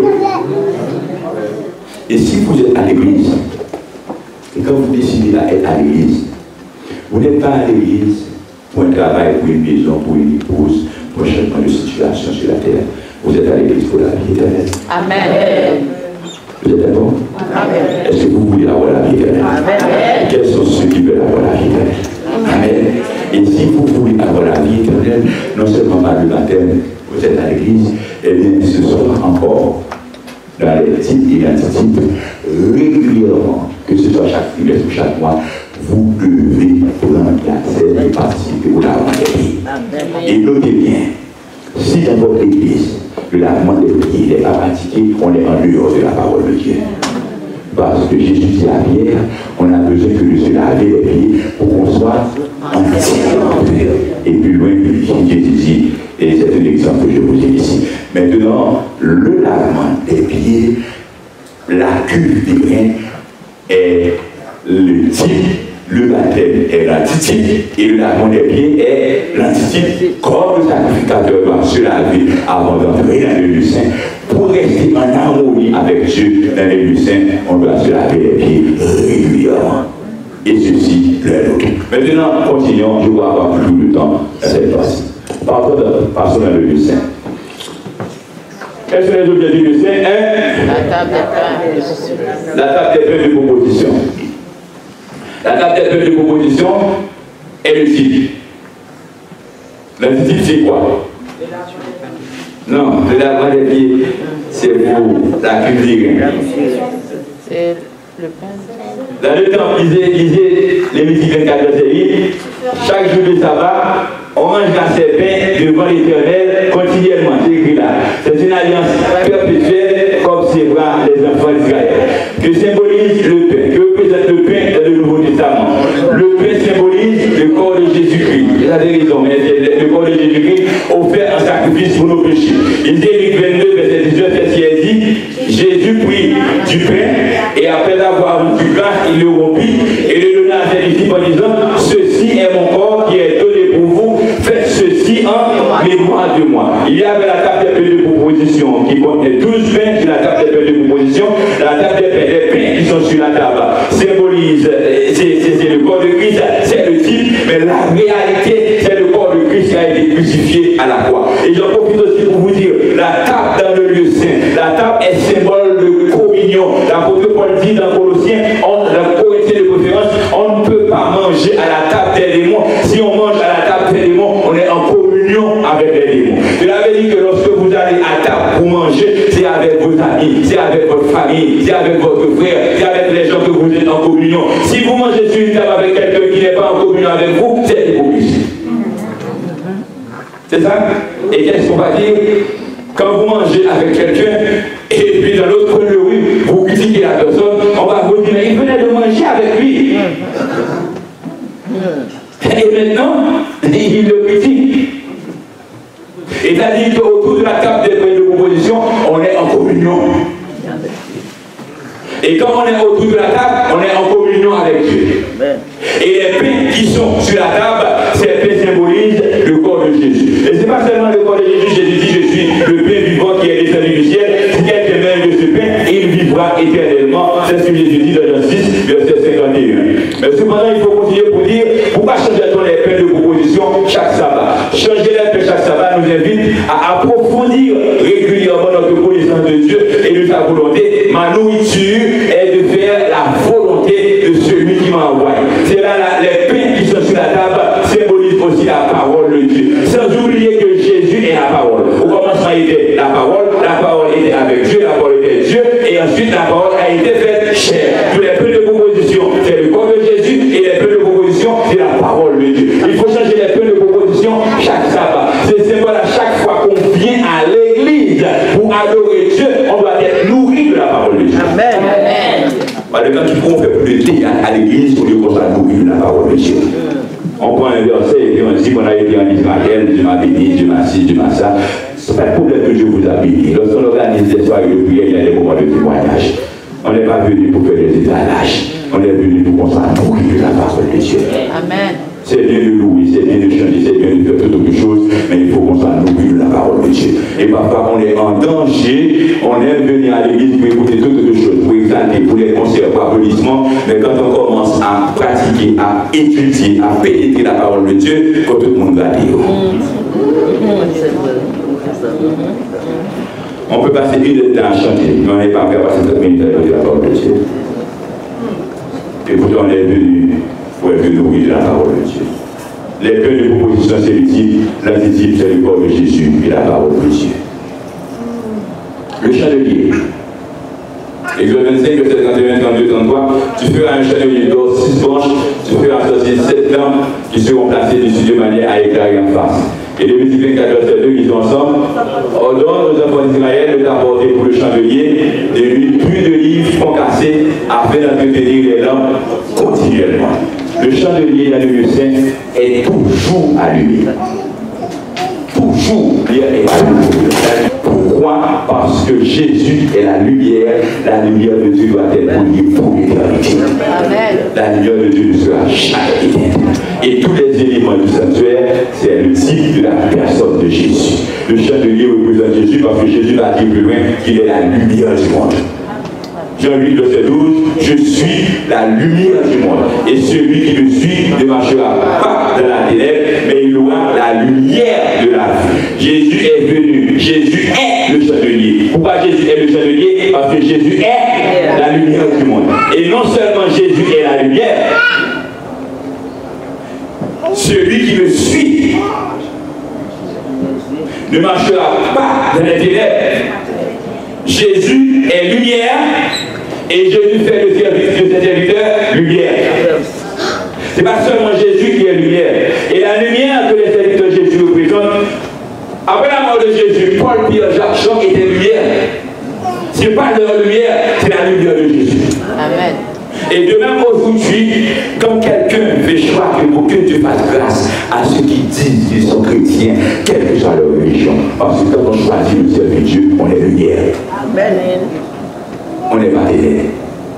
Et si vous êtes à l'église, et quand vous décidez d'être à l'église, vous n'êtes pas à l'église pour un travail, pour une maison, pour une épouse, pour un changement de situation sur la terre. Vous êtes à l'église pour la vie éternelle. Amen. Vous êtes d'accord? Amen. Est-ce que vous voulez avoir la vie éternelle? Amen. Quels sont ceux qui veulent avoir la vie éternelle? Amen. Et si vous voulez avoir la vie éternelle, non seulement par le baptême, vous êtes à l'église, et bien ce soir encore, dans les types et l'antitype, régulièrement, que ce soit chaque trimestre ou chaque mois, vous devez prendre la scène et participer au lavement des pieds. Et notez bien, si dans votre église, le lavement des pieds n'est pas pratiqué, on est en dehors de la parole de Dieu. Parce que Jésus dit à Pierre, on a besoin que de se laver les pieds pour qu'on soit entièrement pur. Et plus loin, Jésus dit, et c'est un exemple que je vous ai ici. Maintenant, le lavement des pieds, la cuve des reins est le type, le baptême est l'antitype, et le lavement des pieds est l'antitype. Comme le sacrificateur doit se laver avant d'entrer dans le lieu saint, pour rester en harmonie avec Dieu dans les lieux saints, on doit se laver les pieds régulièrement. Et ceci, l'un l'autre. Maintenant, continuons, je vais avoir plus de temps à cette partie. Passons dans le lieu saint. Quels sont les objectifs du saint? Un, La table des pains. La table des pains de proposition. La table des pains de proposition est le type. L'antitype, c'est quoi? Non, le lavement des pieds, c'est pour la cuisine. C'est le pain. Dans le temps, lisez, lisez les Lévitique vingt-quatre, verset huit. Chaque jour de sabbat, on mange dans ses pains devant l'Éternel continuellement. C'est écrit là. C'est une alliance perpétuelle comme c'est vrai les enfants d'Israël. Que symbolise le pain, que représente le pain dans le Nouveau Testament. Le pain symbolise le corps de Jésus-Christ. Vous avez raison, mais c'est le corps de Jésus-Christ offert en sacrifice pour nos péchés. Ésaïe vingt-deux, verset dix-neuf, c'est dit, Jésus prit du pain et après avoir rendu grâce, il le rompit et le donna à ses disciples en disant, ceci est mon corps qui est donné pour vous, faites ceci en mémoire de moi. Il y avait la table des pains de proposition qui contenait douze pains sur la table des pains de proposition. La table des pains, les pains qui sont sur la table symbolisent, c'est le corps de Christ, c'est le type, mais la réalité, c'est le corps de Christ qui a été crucifié à la croix. Et j'en profite aussi pour vous dire, la table dans le lieu saint, la table est symbole de communion. L'apôtre Paul dit dans Colossiens, on, la Corinthiens de préférence, on ne peut pas manger à la table des démons. Si on mange à la table des démons, on est en communion avec les démons. Je l'avais dit que lorsque vous allez à table pour manger, c'est avec vos amis, c'est avec votre famille, c'est avec votre frère, c'est avec les gens que vous êtes en communion. Si vous mangez sur une table avec quelqu'un qui n'est pas en communion avec vous, c'est hypocrisie. C'est ça? Et qu'est-ce qu'on va dire? Quand vous mangez avec quelqu'un, et puis dans l'autre coin de rue, vous critiquez la personne, on va vous dire, mais il venait de manger avec lui. Et maintenant, il le critique. Et c'est-à-dire qu'autour de la table des pains de proposition, on est en communion. Et quand on est autour de la table, on est en communion avec Dieu. Et les pains qui sont sur la table, ces pains symbolisent le corps de Jésus. Et ce n'est pas seulement le corps de Jésus, Jésus dit, je suis le pain vivant qui est descendu du ciel. Si quelqu'un mange de ce pain, il vivra éternellement. C'est ce que Jésus dit dans Jean six, verset cinquante et un. Mais cependant, il faut continuer pour dire, pourquoi changer-t-on les pains de proposition chaque sabbat? Changer les pains chaque sabbat nous invite à approfondir régulièrement notre connaissance de Dieu et de sa volonté. Ma nourriture est de faire la volonté de celui qui m'a envoyé. C'est là, là les pains qui sont sur la table symbolisent aussi la parole de Dieu. Sans oublier que Jésus est la parole. Au commencement il était la parole, la parole était avec Dieu, la parole était Dieu, et ensuite la parole a été faite chair. Tous les pains de proposition, c'est le corps de Jésus, et les pains de proposition, c'est la parole de Dieu. Il faut changer les pains de proposition chaque sabbat. C'est symbole à chaque fois qu'on vient à l'église pour adorer Dieu, on doit être nourri de la parole de Dieu. Amen. Amen. Parce que quand tu prends, on fait plus de thé à l'église, on dit qu'on soit nourri de la parole de Dieu. On prend un verset et on dit qu'on a été en Israël, Dieu m'a béni, Dieu m'a ci, Dieu m'a ça. Ce n'est pas le problème que je vous ai béni. Lorsqu'on organise des soirées de prière, il y a des moments de témoignage. On n'est pas venu pour faire des étalages. On est venu pour qu'on soit nourri de la parole de Dieu. Amen. C'est bien de louer, c'est bien de chanter, c'est bien de faire toutes autres choses, mais il faut qu'on soit nourri de la parole de Dieu. Et parfois, on est en danger, on aime venir à l'église pour écouter toutes autres choses, pour exalter, pour les concerts, pour applaudissements, mais quand on commence à pratiquer, à étudier, à pénétrer la parole de Dieu, quand tout le monde va dire. On peut passer une heure de temps à chanter, mais on n'est pas prêt à passer cette minutes à écouter la parole de Dieu. Et pourtant, on est venu pour être nourri de la parole de Dieu. Les pains de proposition, c'est le type, l'antitype, c'est le corps de Jésus et la parole de Dieu. Le chandelier, Exode vingt-cinq, verset trente et un, trente-deux, trente-trois. Tu feras un chandelier d'or, six branches, tu feras associer sept lampes qui seront placées dessus de manière à éclairer en face. Et Lévitique vingt-quatre, verset deux, qui sont ensemble. Ordonne aux enfants d'Israël de t'apporter pour le chandelier de l'huile plus de livres concassés afin d'entretenir les lampes continuellement. Le chandelier dans le lieu saint est toujours allumé. Toujours allumé. Pourquoi? Parce que Jésus est la lumière. La lumière de Dieu doit être brûlée pour l'éternité. La lumière de Dieu ne sera jamais éteinte. Et tous les éléments du sanctuaire, c'est le type de la personne de Jésus. Le chandelier représente Jésus parce que Jésus va dire plus loin qu'il est la lumière du monde. Jean-Huit, verset douze, je suis la lumière du monde. Et celui qui me suit ne marchera pas dans la ténèbre, mais il aura la lumière de la vie. Jésus est venu. Jésus est le chandelier. Pourquoi Jésus est le chandelier? Parce que Jésus est la lumière du monde. Et non seulement Jésus est la lumière, celui qui me suit ne marchera pas dans les ténèbres. Jésus est lumière et Jésus fait le service de ses serviteurs lumière. Ce n'est pas seulement Jésus qui est lumière. Et la lumière que les serviteurs de Jésus représentent, après la mort de Jésus, Paul, Pierre, Jacques, Jean étaient lumière. Ce n'est pas leur lumière, c'est la lumière de Jésus. Amen. Et de même aujourd'hui, quand quelqu'un fait choix que Dieu fasse grâce à ceux qui disent qu'ils sont chrétiens, quelle que soit leur religion. Parce que quand on choisit de servir Dieu, on est lumière. Amen. On n'est pas ténèbres.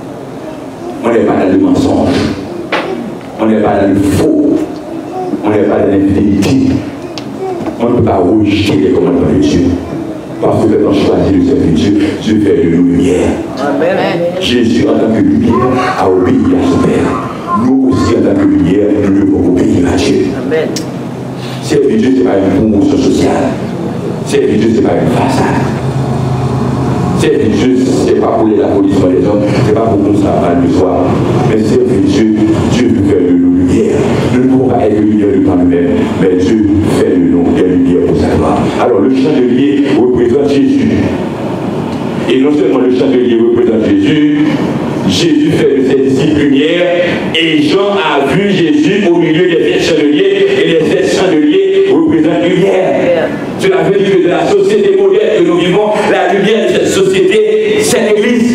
On n'est pas dans le mensonge. On n'est pas dans le faux. On n'est pas dans l'infidélité. On ne peut pas rejeter les commandements de Dieu. Parce que quand on choisit de servir Dieu, Dieu fait de nous lumière. Amen. Jésus, en tant que lumière, a obéi à son Père. Nous aussi, en tant que lumière, nous devons obéir à Dieu. Amen. Servir Dieu, ce n'est pas une promotion sociale. Servir Dieu, ce n'est pas une façade. Servir Dieu, ce n'est pas pour les applaudissements des hommes, ce n'est pas pour qu'on s'appelle le soir. Mais servir Dieu, Dieu veut faire de nous lumière. Nous ne pouvons pas être lumière devant nous-mêmes, mais Dieu fait de nous des lumières pour sa gloire. Alors le chandelier représente Jésus. Et non seulement le chandelier représente Jésus, Jésus fait de ses disciples lumière, et Jean a vu Jésus au milieu des sept chandeliers, et les sept chandeliers représentent lumière. Cela veut dire que dans la société moderne que nous vivons, la lumière de cette société, c'est l'Église.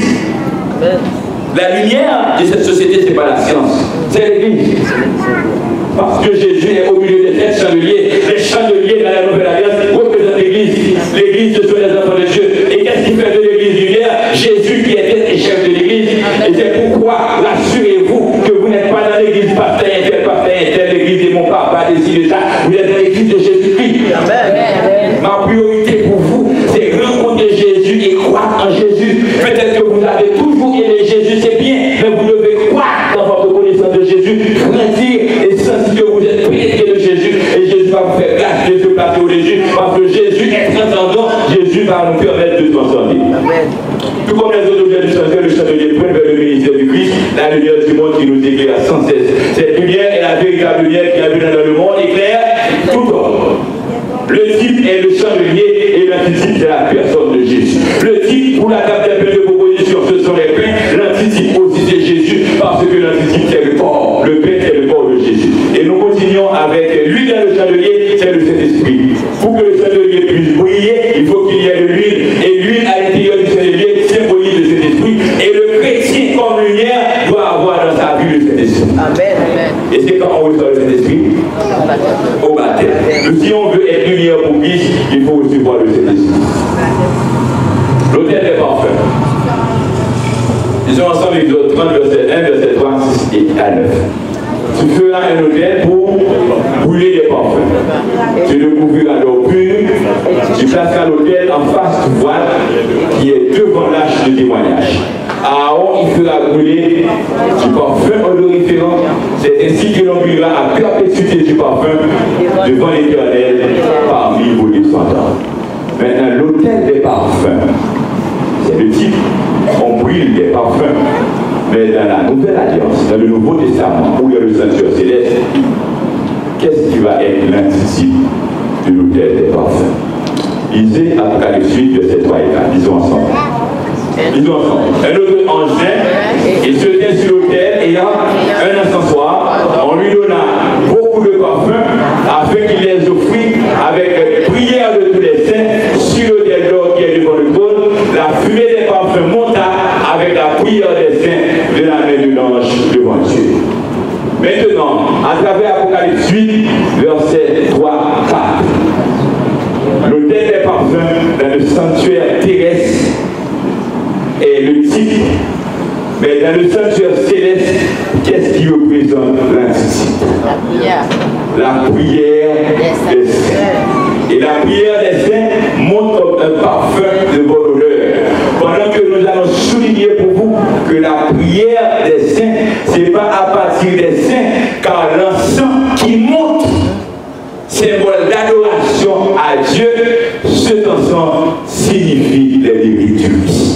La lumière de cette société, ce n'est pas la science, c'est l'Église. Parce que Jésus est au milieu des sept chandeliers. Les chandeliers dans la Nouvelle Alliance représentent l'Église. L'Église, ce sont les enfants de Dieu. Et qu'est-ce qui fait de l'Église lumière? Jésus qui est tête et chef de l'Église. Et c'est pourquoi, rassurez-vous, que vous n'êtes pas dans l'Église pasteur, intel, pasteur, intel, l'Église de mon papa, décidé ça. Vous êtes dans l'Église de Jésus-Christ. Amen. Ma priorité pour vous, c'est rencontrer Jésus et croire en Jésus. Peut-être que vous avez toujours aimé Jésus, c'est bien, mais vous devez croire dans votre connaissance de Jésus, grandir et sentir que vous êtes pénétré de Jésus. Et Jésus va vous faire grâce de se placer au Jésus, parce que Jésus est transcendant. Jésus va nous permettre de transcender. Tout comme les autres objets du sanctuaire, le chandelier pointe vers le ministère du Christ, la lumière du monde qui nous éclaire sans cesse. Cette lumière est la véritable lumière qui a vu dans le monde, éclaire tout homme. Le type est le chandelier et l'antitype c'est la personne de Jésus. Le type pour la table des pains de proposition, ce sont les pains. L'antitype aussi c'est Jésus, parce que l'antitype c'est le corps. Le pain c'est le corps de Jésus. Et nous continuons avec l'huile dans le chandelier, c'est le Saint-Esprit. Pour que le chandelier puisse briller, il faut qu'il y ait de l'huile. Et l'huile à l'intérieur du chandelier symbolise le Saint-Esprit. Et le chrétien comme lumière doit avoir dans sa vie le Saint-Esprit. Amen. Et c'est quand on reçoit le Saint-Esprit? Au baptême. Donc, si on veut être lumière pour Christ, il faut aussi voir le Saint-Esprit. L'autel des parfums. Ils sont ensemble Exode trente, verset un, verset trois, six et à neuf. Tu feras un autel pour brûler des parfums. Tu le couvriras d'eau pure. Tu placeras l'autel en face du voile qui est devant l'arche de témoignage. Aaron, il fera brûler du parfum odoriférant. C'est ainsi que l'on brûlera à perpétuité du parfum devant l'Éternel parmi vos descendants. Maintenant, l'autel des parfums, c'est le type, on brûle des parfums. Mais dans la Nouvelle Alliance, dans le Nouveau Testament, où il y a le sanctuaire céleste, qu'est-ce qui va être l'antitype de l'autel des parfums? Lisez Apocalypse huit, verset trois et quatre, disons ensemble. Ils ont ensemble. Un autre ange vint, il se tient sur l'autel et il y a un encensoir. On lui donna beaucoup de parfums afin qu'il les offrit avec prière de tous les saints sur l'autel d'or qui est devant le trône. La fumée des parfums monta avec la prière des saints de la main de l'ange devant Dieu. Maintenant, à travers Apocalypse huit, versets trois à quatre, l'autel des parfums dans le sanctuaire terrestre est le type, mais dans le sanctuaire céleste, qu'est-ce qui représente l'intensité? La prière. La prière des saints. Et la prière des saints montre un parfum de bonne odeur. Pendant que nous allons souligner pour vous que la prière des saints, ce n'est pas à partir des saints, car l'encens qui monte, symbole d'adoration à Dieu, cet encens signifie les vérités.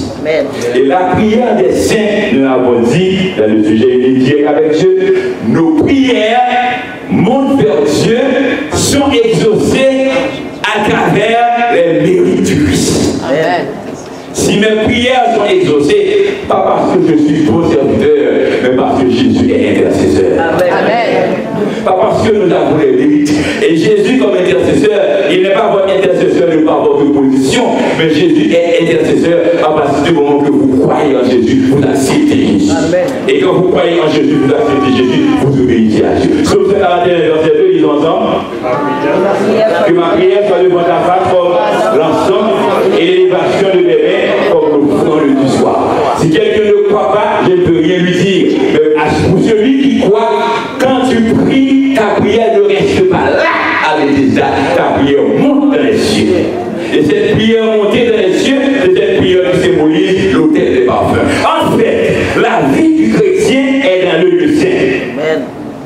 Et la prière des saints, nous l'avons dit dans le sujet inédit avec Dieu, nos prières montent vers Dieu, sont exaucées à travers les mérites du Christ. Amen. Si mes prières sont exaucées, pas parce que je suis bon serviteur, mais parce que Jésus est intercesseur. Amen. Amen. Pas parce que nous avons les mérites. Et Jésus comme intercesseur, il n'est pas votre intercesseur de par votre position, mais Jésus est intercesseur à partir du moment que vous croyez en Jésus, vous acceptez Jésus. Amen. Et quand vous croyez en Jésus, vous acceptez Jésus, vous obéissez à Dieu. Psaume cent quarante et un, verset deux, disons ensemble. Que ma prière soit devant ta face comme l'encens et l'élévation de mes mains comme le front du soir. Si quelqu'un ne croit pas, je ne peux rien lui dire. Mais pour celui qui croit, quand tu pries, ta prière ne reste pas là avec des actes. Ta prière monte dans les cieux. Et cette prière montée dans les cieux, c'est cette prière qui symbolise l'autel des parfums. En fait, la vie du chrétien est dans le lieu saint. Amen.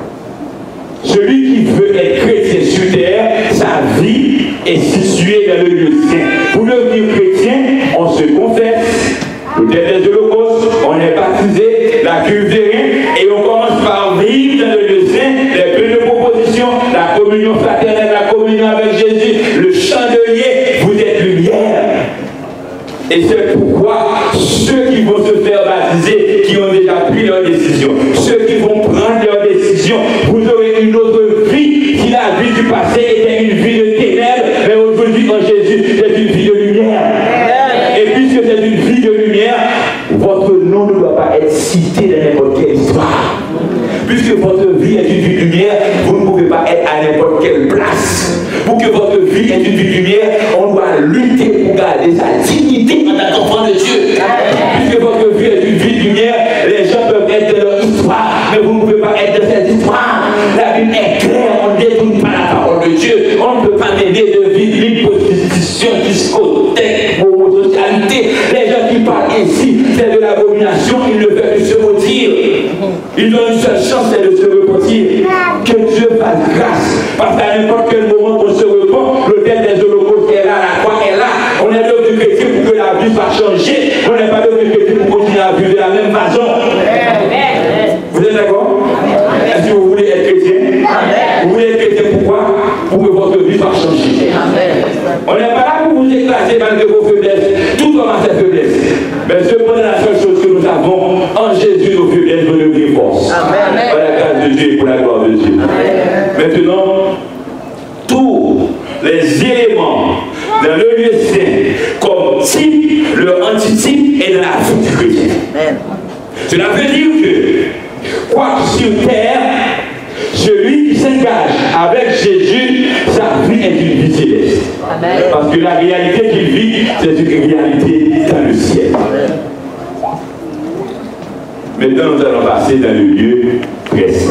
Celui qui veut être chrétien sur terre, sa vie est située dans le lieu saint. Pour devenir chrétien, on se confesse, l'autel des holocaustes, on est baptisé, la cuve des reins, et on commence par vivre dans le lieu saint, les peu de propositions, la communion fraternelle, la communion avec Jésus, le chandelier, vous êtes lumière. Et c'est pourquoi ceux qui vont se faire baptiser, qui ont déjà pris leur décision, ceux qui vont prendre leur décision, vous aurez une autre vie. Si la vie du passé était une vie de ténèbres, mais aujourd'hui en Jésus, c'est une vie de lumière. Et puisque c'est une vie de lumière, votre nom ne doit pas être cité dans n'importe quelle histoire. Puisque votre vie est une vie de lumière, vous ne pouvez pas être à n'importe quelle place. Pour que votre vie est une vie de lumière, on doit lutter pour garder sa dignité en tant qu'enfant de Dieu. Puisque votre vie est une vie de lumière, les gens peuvent être de leur histoire, mais vous ne pouvez pas être de cette histoire. La Bible est claire, on ne détourne pas la parole de Dieu. On ne peut pas mêler de vie libre, prostitution, discothèque, homosocialité. Les gens qui parlent ici, c'est de l'abomination, ils ne veulent que se maudire. Ils ont une seule chance, c'est de se repentir. Que Dieu fasse grâce. Parce qu'à n'importe quel moment on se repent, l'autel des holocaustes est là, la croix est là. On est devenu chrétien pour que la vie soit changée. On n'est pas devenu chrétien pour continuer à vivre de la même façon. Vous êtes d'accord? Est-ce que vous voulez être chrétien? Vous voulez être chrétien pourquoi? Pour que votre vie soit changée. On n'est pas là pour vous écraser malgré vos faiblesses. Tout comme à ses faiblesses. Mais cependant, la seule chose que nous avons en Jésus, nos faiblesses vont devenir force. Par la grâce de Dieu et pour la gloire de Dieu. Amen. Maintenant, tous les éléments dans le lieu saint, comme type, le antitype est dans la vie du chrétien. Cela veut dire que, quoi que sur terre, celui qui s'engage avec Jésus, sa vie est une vie céleste. Amen. Parce que la réalité qu'il vit, c'est une réalité dans le ciel. Amen. Maintenant, nous allons passer dans le lieu très saint.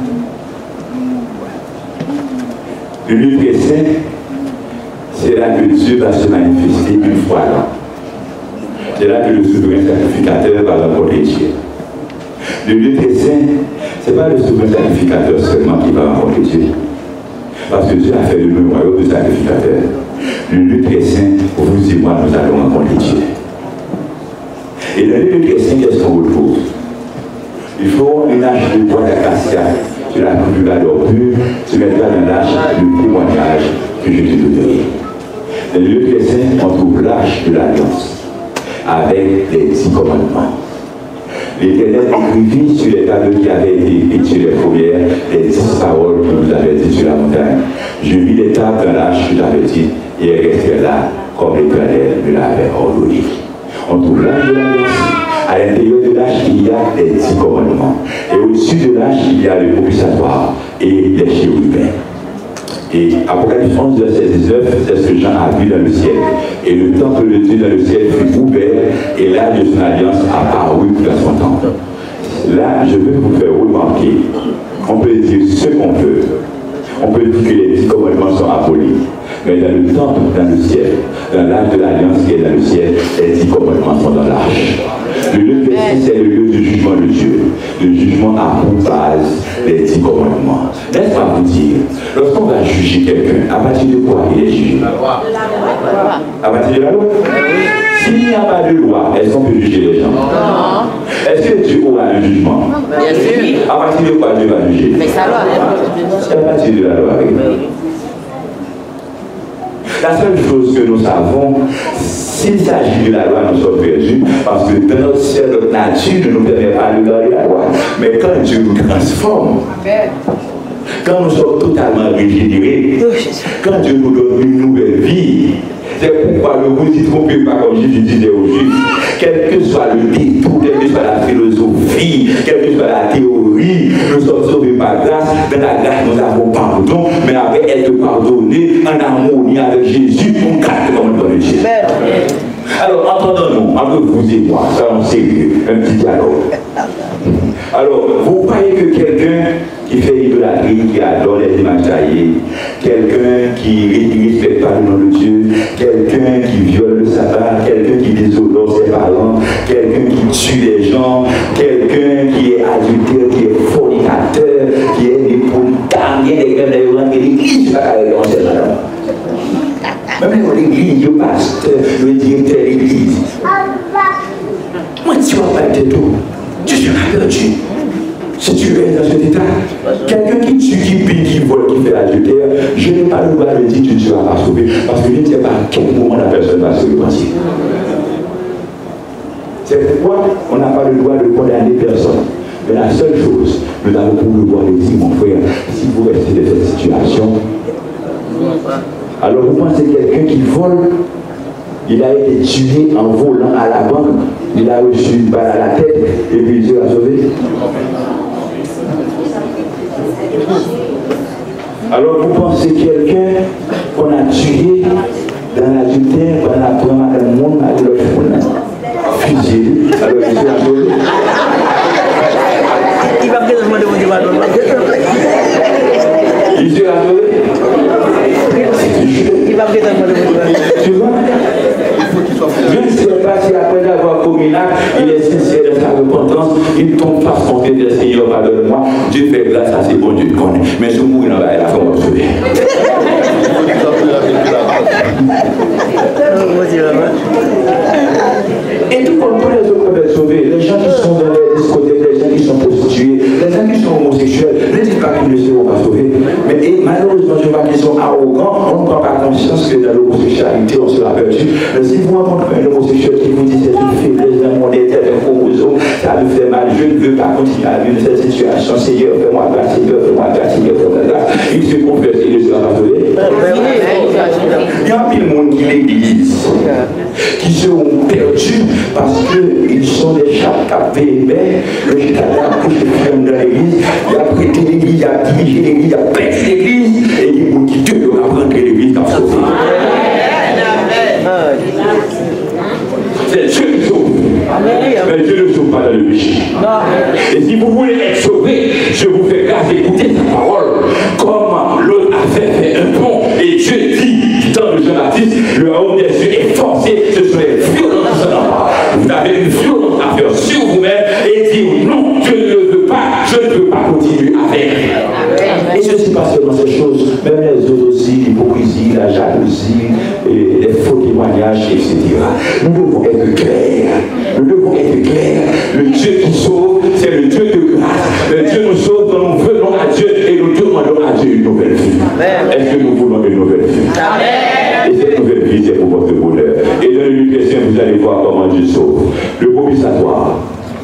Le lieu très saint, c'est là que Dieu va se manifester une fois là. C'est là que le souverain sacrificateur va rencontrer Dieu. Le lieu très saint, ce n'est pas le souverain sacrificateur seulement qui va rencontrer Dieu. Parce que Dieu a fait le même royaume de sacrificateur. Le lieu très saint, vous et moi, nous allons rencontrer Dieu. Et dans le lieu très saint, qu'est-ce qu'on retrouve? Il faut une hache de bois d'acacia. Tu la couperas d'or pur, tu mettras dans l'âge le témoignage que je te donnerai. Dans le lieu très saint, on trouve l'âge de l'alliance. avec les dix commandements. L'Éternel écrivit sur les tableaux qui avaient été écrits sur les premières les dix paroles que vous avez dites sur la montagne. Je vis les tables dans l'arche que j'avais dit et elles restèrent là comme l'Éternel me l'avait ordonné. On trouve l'arche de l'alliance. À l'intérieur de l'arche, il y a les dix commandements. Et au-dessus de l'arche, il y a le propitiatoire et les chérubins. Et Apocalypse onze, verset dix-neuf, c'est ce que Jean a vu dans le ciel. Et le temple de Dieu dans le ciel fut ouvert, et l'âge de son alliance apparut dans son temple. Là, je veux vous faire remarquer, on peut dire ce qu'on veut. On peut dire que les dix commandements sont abolis. Mais dans le temple, dans le ciel, dans l'âge de l'alliance qui est dans le ciel, les dix commandements sont dans l'arche. Le lieu de c'est le lieu du jugement de Dieu. Le jugement a pour base les dix commandements. N'est-ce pas vous dire, lorsqu'on va juger quelqu'un, à partir de quoi il est jugé? À partir de la loi? S'il n'y a pas de loi, est-ce qu'on peut juger les gens? Non. Est-ce que Dieu aura un jugement? Bien sûr. À partir de quoi Dieu va juger? Mais sa loi. À partir de la loi. La seule chose que nous savons, s'il s'agit de la loi, nous sommes perdus, parce que dans notre ciel, notre nature ne nous permet pas de garder la loi. Mais quand Dieu nous transforme, quand nous sommes totalement régénérés, quand Dieu nous donne une nouvelle vie, c'est pourquoi ne vous y trompez pas comme Jésus disait aux Juifs, quel que soit le détour, quelle que soit la philosophie, quelle que soit la théorie, nous sommes sauvés par grâce. Dans la grâce, nous avons pardon, mais après être pardonnés en harmonie avec Jésus, on garde le commandement de Dieu. Alors, entendons-nous, entre vous et moi, soyons sérieux, un petit dialogue. Alors, vous croyez que quelqu'un qui fait idolâtrie, qui adore les images taillées, quelqu'un qui ne respecte pas le nom de Dieu, quelqu'un qui viole le sabbat, quelqu'un qui déshonore ses parents, quelqu'un qui tue les gens, quelqu'un qui est adultère, qui est fornicateur, qui est népolytane, qui est des gars d'ailleurs, qui est l'église, pas avec même dans l'église, le pasteur, le directeur de l'église. Moi, tu vas pas être tout. Tu seras perdu. Si tu es dans cet état, quelqu'un qui tue, qui pille, qui vole, qui fait l'adultère, je n'ai pas le droit de dire que tu ne seras pas sauvé, parce que je ne sais pas à quel moment la personne va se repentir. C'est pourquoi on n'a pas le droit de condamner personne. Mais la seule chose, nous avons pour le droit de dire, mon frère, si vous restez dans cette situation, alors vous pensez quelqu'un qui vole, il a été tué en volant à la banque, il a reçu une balle à la tête, et puis Dieu l'a sauvé. Alors vous pensez quelqu'un qu'on a tué dans l'adultère, qu'on a pris dans le monde, à l'autre fusillé, alors Dieu l'a sauvé. Il va bien demander mon débat. Dieu l'a sauvé. Il va bien demander mon débat. Tu vois? Je ne sais pas si après avoir commis l'acte, il est sincère de sa repentance, il tombe face contre le Seigneur, pardonne-moi, Dieu fait grâce à ses bons dieux de connaître. Mais si vous mourrez dans la fin, on va sauver. Et tout comme tous les autres peuvent être sauvés, les gens qui sont dans les discothèques, les gens qui sont prostitués, les gens qui sont homosexuels, ne dites pas qu'ils ne seront pas sauvés. Mais et malheureusement, je vois qu'ils sont arrogants, on ne prend pas conscience que dans l'homosexualité, on sera perdu. Mais si vous rencontrez un homosexuel qui vous dit c'est une faiblesse d'un monde éternel, un chromosome, ça me fait mal, je ne veux pas continuer à vivre cette situation. Seigneur, fais-moi grâce, Seigneur, fais-moi grâce, Seigneur, fais-moi grâce. Il se confesse, il ne sera pas sauvé. Il y a un pile monde qui l'église, qui seront perdus parce qu'ils sont des chats capés, mais le chat a couché dans l'église, il a prêté l'église, il a dirigé l'église, il a prêté l'église, et il faut qu'il Dieu doit prendre l'église dans sa vie. C'est Dieu qui sauve. Mais Dieu ne sauve pas dans le péché. Et si vous voulez être sauvé, je vous fais grâce d'écouter sa parole. Comme l'autre a fait, fait un pont, et Dieu dit dans le Jean-Baptiste, le haut des cieux est forcé, ce sont les violences de l'enfant. Vous avez une violence à faire sur vous-même et dire non, je ne le veux pas, je ne veux pas continuer à faire. Et ceci pas seulement ces choses, même les autres aussi, l'hypocrisie, la jalousie, et les faux témoignages, et cetera. Nous devons être clairs. Nous devons être clairs. Le Dieu qui sauve, c'est le Dieu de grâce. Le Dieu nous sauve quand nous venons à Dieu et nous demandons à Dieu une nouvelle vie. Est-ce que nous voulons une nouvelle vie? Amen. Et cette nouvelle vie, c'est pour votre bonheur. Et dans le Luc, vous allez voir. voir comment Dieu sauve. Le propitiatoire.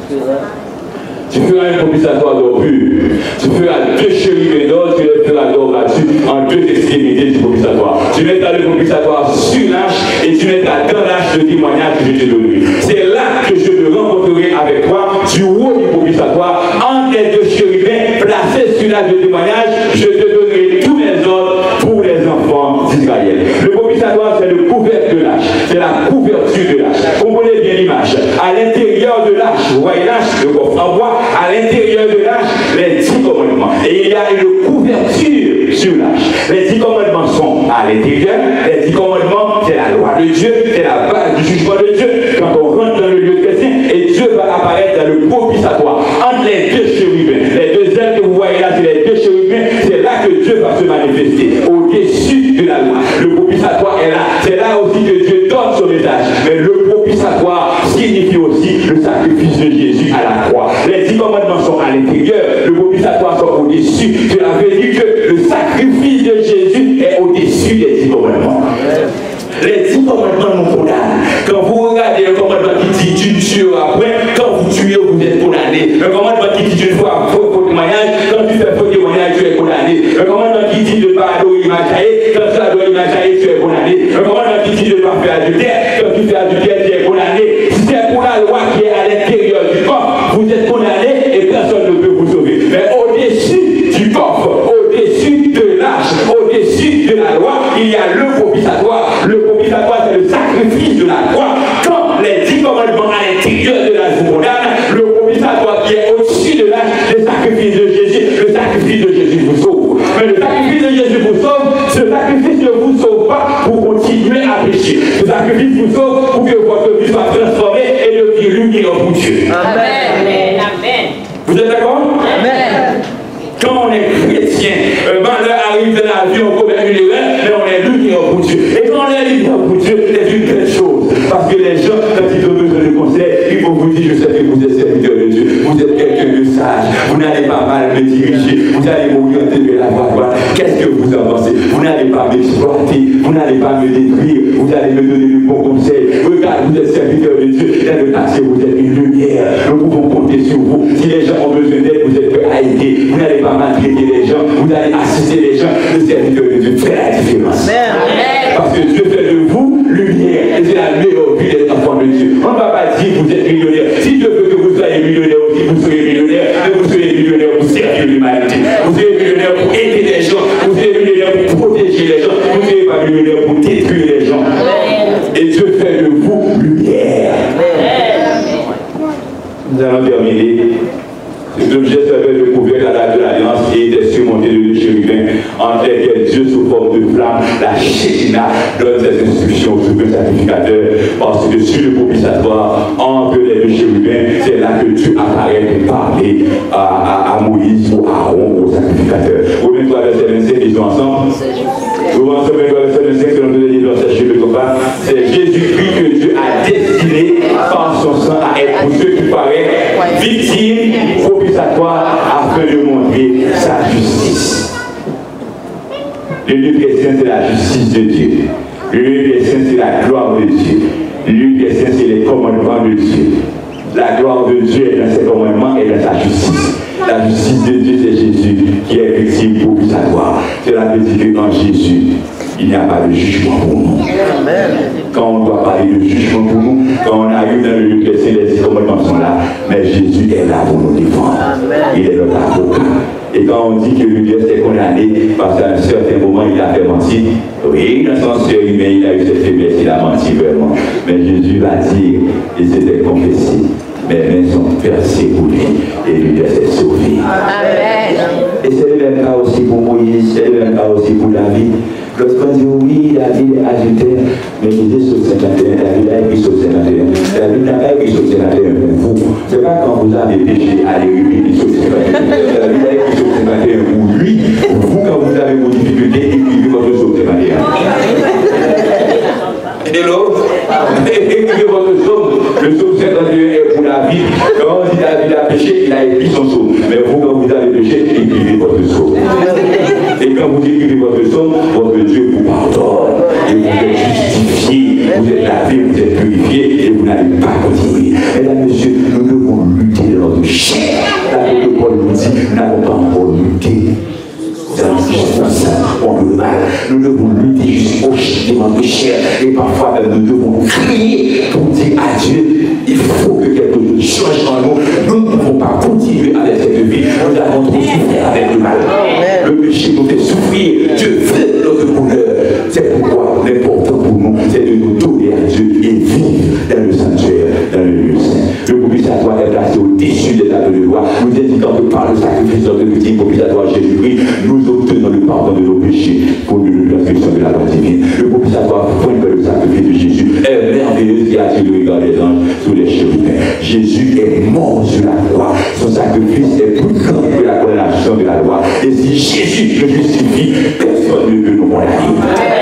Tu feras un propitiatoire d'or pur. Tu feras deux chérubins d'or, tu les feras d'or battu en deux extrémités du propitiatoire. Tu mettras le propitiatoire sur l'arche et tu mettras dans l'arche le témoignage que je te donnerai. C'est là que je me rencontrerai avec toi du haut du propitiatoire, entre les deux chérubins placés sur l'arche de témoignage. Je te donnerai tous mes ordres pour les enfants d'Israël. Le propitiatoire, c'est le couvercle de l'arche. C'est la couverture de l'arche. Comprenez bien l'image. À l'intérieur de l'arche, vous voyez l'arche, le coffre en bois. À l'intérieur de l'arche, les dix commandements. Et il y a une couverture sur l'arche. Les dix commandements sont à l'intérieur. Les dix commandements, c'est la loi de Dieu, c'est la base du jugement de Dieu. Quand on rentre dans le lieu chrétien, et Dieu va apparaître dans le propitiatoire. Entre les deux chérubins, les deux ailes que vous voyez là, c'est les deux chérubins, c'est là que Dieu va se manifester, au-dessus de la loi. Le propitiatoire est là. C'est là aussi que Dieu donne son message. Mais le propitiatoire signifie aussi le sacrifice de Jésus à la croix. Les dix commandements sont à l'intérieur, le propitiatoire sont au-dessus. Cela veut dire que le sacrifice de Jésus est au-dessus des dix commandements. Les dix commandements nous condamnent. Quand vous regardez un commandement qui dit tu tueras après, quand vous tuez, vous êtes condamné. Un commandement qui dit tu feras faux témoignage, quand tu fais faux témoignage, tu es condamné. Un commandement qui dit de ne pas adorer Imajaï, quand tu adores Imajaï, tu es condamné. Un commandement qui dit de ne pas faire adultère, quand tu fais adultère, tu es condamné. Si c'est pour la loi qui est à l'intérieur du corps, vous êtes condamné et personne ne peut vous sauver. Mais au-dessus du coffre, au-dessus de l'arche, au-dessus de la loi, il y a le propitiatoire. Le propitiatoire, c'est le sacrifice de la croix. Quand les dix commandements à l'intérieur de la vous condamnent, le propitiatoire qui est au-dessus de l'arche, le sacrifice de Jésus, le sacrifice de Jésus vous sauve. Mais le sacrifice de Jésus vous sauve, ce sacrifice ne vous sauve pas pour continuer à pécher. Ce sacrifice vous sauve pour que votre vie soit transformée et devienne lumière pour Dieu. Amen. Amen. Vous êtes d'accord? Amen. Quand on est chrétien, un malheur arrive dans la vie, on commet une erreur, mais on est lumière pour Dieu. Et quand on est lumière pour Dieu, c'est une belle chose. Parce que les gens, quand ils ont besoin de conseils, ils vont vous dire, je sais que vous êtes serviteur de Dieu, vous êtes quelqu'un de sage, vous n'allez pas mal me diriger, vous allez m'orienter vers la voie droite. Qu'est-ce que vous en pensez? Vous n'allez pas m'exploiter, vous n'allez pas me détruire, vous allez me donner de bons conseils. Regarde, vous êtes serviteur de Dieu, dans le quartier, vous êtes une lumière. Nous pouvons compter sur vous. Si les gens ont besoin d'aide, vous êtes prêts à aider. Vous n'allez pas maltraiter les gens, vous allez assister les gens. Le serviteur de Dieu fait la différence. Amen. Parce que Dieu fait de vous lumière. Et c'est la meilleure vie des enfants de Dieu. On ne va pas dire que vous êtes millionnaire. Si Dieu veut que vous soyez millionnaire aussi, vous soyez millionnaire. Mais vous soyez millionnaire pour servir l'humanité. Vous soyez millionnaire pour aider les gens. Vous soyez millionnaire pour protéger les gens. Vous ne soyez pas millionnaire pour détruire les gens. Amen. Et Dieu fait de vous lumière. Amen. Nous allons terminer. Cet objet servait de couvercle à la de l'Alliance et était surmonté de deux chérubins entre lesquels Dieu, sous forme de flamme, la Shekinah, donne ses instructions au souverain sacrificateur. Parce que sur le propitiatoire, entre les deux chérubins, c'est là que Dieu apparaît pour parler à, à, à Moïse ou à Aaron, au sacrificateur. Romains trois, verset vingt-cinq, disons ensemble. Romains trois, verset vingt-cinq, selon nous les dans cette cheveux de pas. C'est Jésus-Christ que Dieu a destiné par son sang à être pour ceux qui paraissent victimes, propitiatoire, afin de montrer sa justice. Le lieu des saints, c'est la justice de Dieu. Le lieu des saints, c'est la gloire de Dieu. Le lieu des saints, c'est les commandements de Dieu. La gloire de Dieu est dans ses commandements et dans sa justice. La justice de Dieu, c'est Jésus qui est victime propitiatoire. Cela veut dire qu'en Jésus, il n'y a pas de jugement pour nous. Amen. Quand on doit parler de jugement pour nous, quand on arrive dans le lieu chrétien, les commandements sont là. Mais Jésus est là pour nous défendre. Amen. Il est notre avocat. Et quand on dit que l'univers est condamné parce qu'à un certain moment il a fait mentir, oui, dans son cœur humain, il a eu cette faiblesse, il a menti vraiment. Mais Jésus va dire, il s'était confessé. Mes mains sont percées pour lui et lui s'est sauvé. Amen. Et c'est le même cas aussi pour Moïse, c'est le même cas aussi pour David. Lorsqu'on dit oui, David est adultère, mais il dit sur cinquante et un, David a écrit sur cinquante et un. David n'a pas écrit sur cinquante et un pour vous. Ce n'est pas quand vous avez péché, allez écrire sur cinquante et un. David a écrit sur cinquante et un pour lui. Vous, quand vous avez vos difficultés, écrivez votre sur cinquante et un. Hello? Écrivez votre psaume. Le psaume cinquante et un est pour David. Quand on dit David a péché, il a écrit son psaume. Mais vous, quand vous avez péché, écrivez votre psaume. Et quand vous écrivez votre psaume, votre Dieu vous pardonne et vous êtes justifié vous êtes lavé, vous êtes purifié et vous n'allez pas continuer. Mesdames, messieurs, nous devons lutter dans notre chair. L'apôtre Paul nous dit, nous n'avons pas encore lutté. Contre le mal. Nous devons lutter jusqu'au châtiment de chair. Et parfois, nous devons crier pour dire à Dieu, il faut que quelque chose change en nous. Nous ne pouvons pas continuer avec cette vie. Nous avons trop souffert avec le mal. Le péché nous fait souffrir. Dieu veut notre bonheur. C'est pourquoi l'important pour nous, c'est de nous donner à Dieu et vivre dans le sanctuaire, dans le lieu saint. Le propitiatoire est placé au-dessus des tables de loi. Nous indiquons que par le sacrifice de notre victime propitiatoire Jésus-Christ, nous obtenons le pardon de nos péchés pour nous la transgression de la loi divine. Le propitiatoire pointe vers le sacrifice de Jésus est merveilleux qui attire le regard des anges sous les chérubins. Jésus est mort sur la croix. Son sacrifice est plus grand que la condamnation de la loi. Et si Jésus le justifie, personne ne peut nous condamner.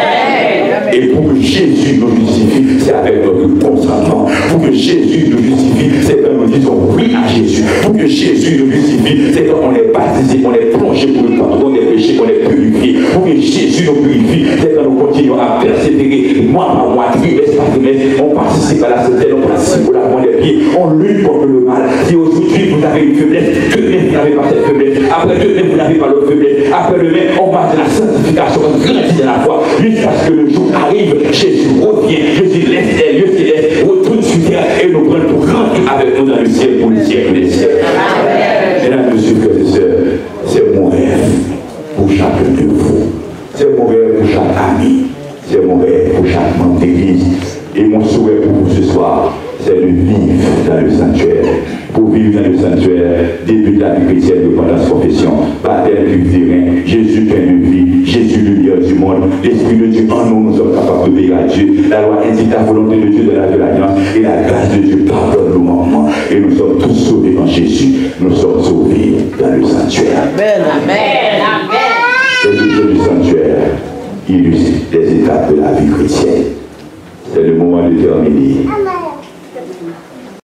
Et pour que Jésus nous justifie, c'est avec notre consentement. Pour que Jésus nous justifie, c'est quand nous disons oui à Jésus. Pour que Jésus nous justifie, c'est quand on est baptisé, on est plongé pour le pardon des péchés, on est purifié. Pour que Jésus nous purifie, c'est quand nous continuons à persévérer, mois par mois, trimestre par trimestre, on participe à la sainteté, on participe au lavement des pieds, on lutte contre le mal. Si aujourd'hui vous avez une faiblesse, demain vous n'avez pas cette faiblesse, après demain vous n'avez pas l'autre faiblesse, après demain on passe de la sanctification, on grandit dans la foi, jusqu'à ce que le jour arrive, Jésus revient, Jésus laisse les lieux célestes, retourne sur terre et nous prend pour grandir avec nous dans le ciel pour le siècle des siècles. Mesdames, messieurs, frères et sœurs, c'est mon rêve pour chacun de vous. C'est mon rêve pour chaque ami. C'est mon rêve pour chaque membre d'église. Et mon souhait pour vous ce soir, c'est de vivre dans le sanctuaire. Pour vivre dans le sanctuaire, début de la vie chrétienne de Pendance Confession, baptême du terrain, Jésus pain de vie, Jésus lumière du monde, l'Esprit de Dieu en nous, nous sommes capables d'obéir à Dieu. La loi indique la volonté de Dieu de la de l'alliance et la grâce de Dieu pardonne nos manquements. Et nous sommes tous sauvés en Jésus. Nous sommes sauvés dans le sanctuaire. Amen. Amen. Amen. Les objets du sanctuaire illustrent les étapes de la vie chrétienne. C'est le moment de terminer.